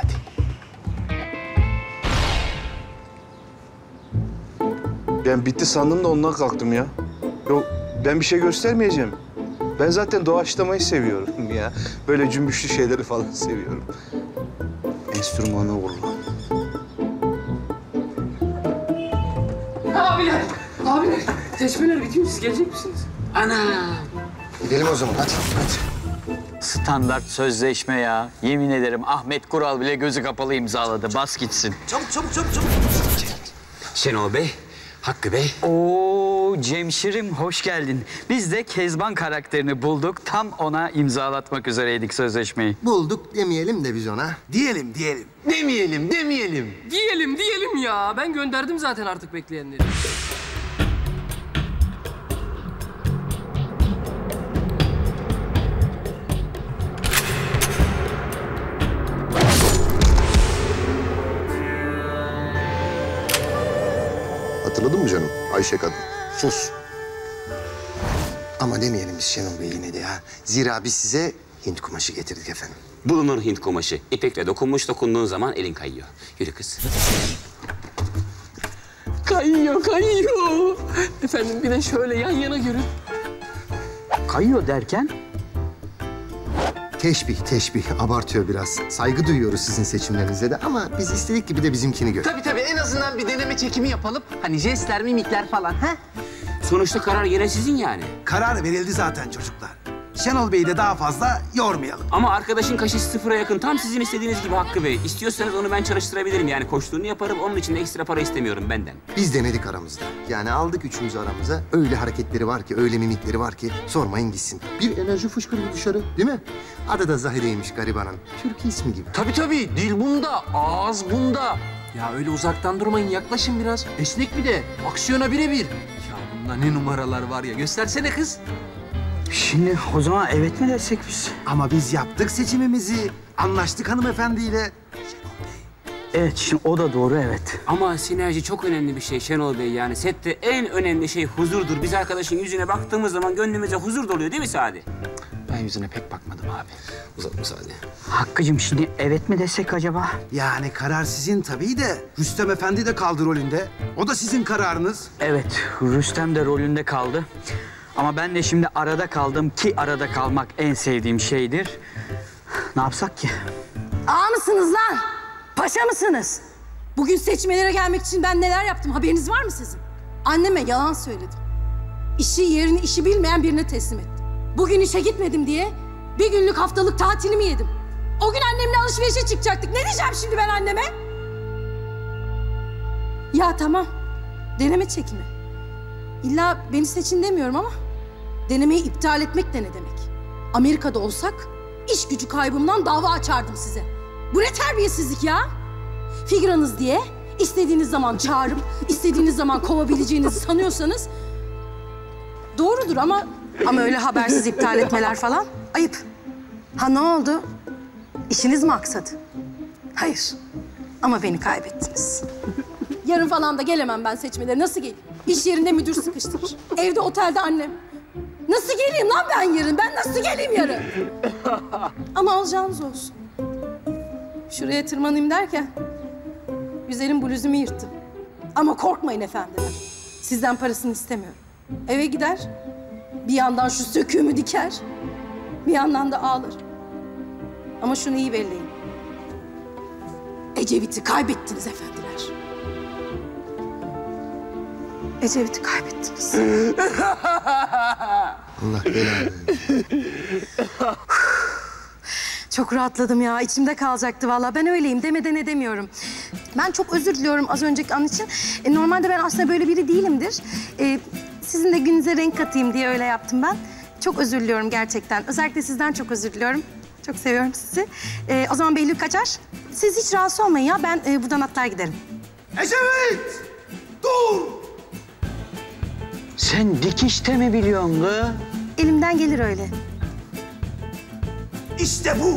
Ben bitti sandım da ondan kalktım ya. Yok, ben bir şey göstermeyeceğim. Ben zaten doğaçlamayı seviyorum ya. Böyle cümbüşlü şeyleri falan seviyorum. Enstrümanı vurma. Abiler, seçmeler bitiyor. Siz gelecek misiniz? Ana! Gidelim o zaman hadi. Standart sözleşme ya. Yemin ederim Ahmet Kural bile gözü kapalı imzaladı. Bas gitsin. Çabuk. Şenol Bey, Hakkı Bey. Oo Cemşirim hoş geldin. Biz de Kezban karakterini bulduk. Tam ona imzalatmak üzereydik sözleşmeyi. Bulduk demeyelim de biz ona. Diyelim. Demeyelim. Diyelim ya. Ben gönderdim zaten artık bekleyenleri. Hatırladın mı canım? Ayşe kadın. Sus. Ama demeyelim biz Şenol Bey yine de ya. Zira biz size Hint kumaşı getirdik efendim. Bulunur Hint kumaşı. İpekle dokunduğun zaman elin kayıyor. Yürü kız. Kayıyor. Efendim bir de şöyle yan yana görün. Kayıyor derken? Teşbih. Abartıyor biraz. Saygı duyuyoruz sizin seçimlerinize de ama biz istedik gibi de bizimkini gör. Tabii en azından bir deneme çekimi yapalım. Hani jestler, mimikler falan. Ha? Sonuçta karar yine sizin yani. Karar verildi zaten çocuklar. Şenol Bey'i de daha fazla yormayalım. Ama arkadaşın kaşesi sıfıra yakın. Tam sizin istediğiniz gibi Hakkı Bey. İstiyorsanız onu ben çalıştırabilirim. Yani koştuğunu yaparım. Onun için de ekstra para istemiyorum benden. Biz denedik aramızda. Yani aldık üçümüzü aramıza. Öyle hareketleri var ki, öyle mimikleri var ki sormayın gitsin. Bir enerji fışkırıyor dışarı, değil mi? Adı da Zahide'ymiş garibanın. Türk ismi gibi. Tabii. Dil bunda, ağız bunda. Ya öyle uzaktan durmayın, yaklaşın biraz. Esnek bir de, aksiyona birebir. Ya bunda ne numaralar var ya, göstersene kız. Şimdi o zaman evet mi desek biz? Ama biz yaptık seçimimizi. Anlaştık hanımefendiyle. Evet, şimdi o da doğru, evet. Ama sinerji çok önemli bir şey Şenol Bey. Yani sette en önemli şey huzurdur. Biz arkadaşın yüzüne baktığımız zaman gönlümüze huzur doluyor değil mi Sadi? Ben yüzüne pek bakmadım abi. Uzatma Sadi. Hakkı'cığım şimdi evet mi desek acaba? Yani karar sizin tabii de. Rüstem Efendi de kaldı rolünde. O da sizin kararınız. Evet, Rüstem de rolünde kaldı. Ama ben de şimdi arada kaldım ki arada kalmak en sevdiğim şeydir. Ne yapsak ki? Ağa mısınız lan? Paşa mısınız? Bugün seçmelere gelmek için ben neler yaptım haberiniz var mı sizin? Anneme yalan söyledim. İşi yerini işi bilmeyen birine teslim ettim. Bugün işe gitmedim diye bir günlük haftalık tatilimi yedim. O gün annemle alışverişe çıkacaktık. Ne diyeceğim şimdi ben anneme? Ya tamam. Deneme çekimi. İlla beni seçin demiyorum ama denemeyi iptal etmek de ne demek? Amerika'da olsak iş gücü kaybımdan dava açardım size. Bu ne terbiyesizlik ya? Figüranız diye istediğiniz zaman çağırıp istediğiniz zaman kovabileceğinizi sanıyorsanız doğrudur ama öyle habersiz iptal etmeler falan ayıp. Ha ne oldu? İşiniz mi aksadı? Hayır. Ama beni kaybettiniz. Yarın falan da gelemem ben seçmelere. Nasıl geleyim? İş yerinde müdür sıkıştırır. Evde otelde annem. Nasıl geleyim lan ben yarın? Ben nasıl geleyim yarın? Ama alacağınız olsun. Şuraya tırmanayım derken güzelim bluzumu yırttım. Ama korkmayın efendiler. Sizden parasını istemiyorum. Eve gider, bir yandan şu söküğümü diker, bir yandan da ağlar. Ama şunu iyi belleyin. Ecevit'i kaybettiniz efendiler. Ecevit'i kaybettiniz. Allah belanı. Çok rahatladım ya. İçimde kalacaktı vallahi. Ben öyleyim. Demeden edemiyorum. Ben çok özür diliyorum az önceki an için. Normalde ben aslında böyle biri değilimdir. Sizin de gününüze renk katayım diye öyle yaptım ben. Çok özür diliyorum gerçekten. Özellikle sizden çok özür diliyorum. Çok seviyorum sizi. O zaman Behlül kaçar. Siz hiç rahatsız olmayın ya. Ben buradan atlar giderim. Ecevit! Dur! Sen dikişte mi biliyorsun kız? Elimden gelir öyle. İşte bu!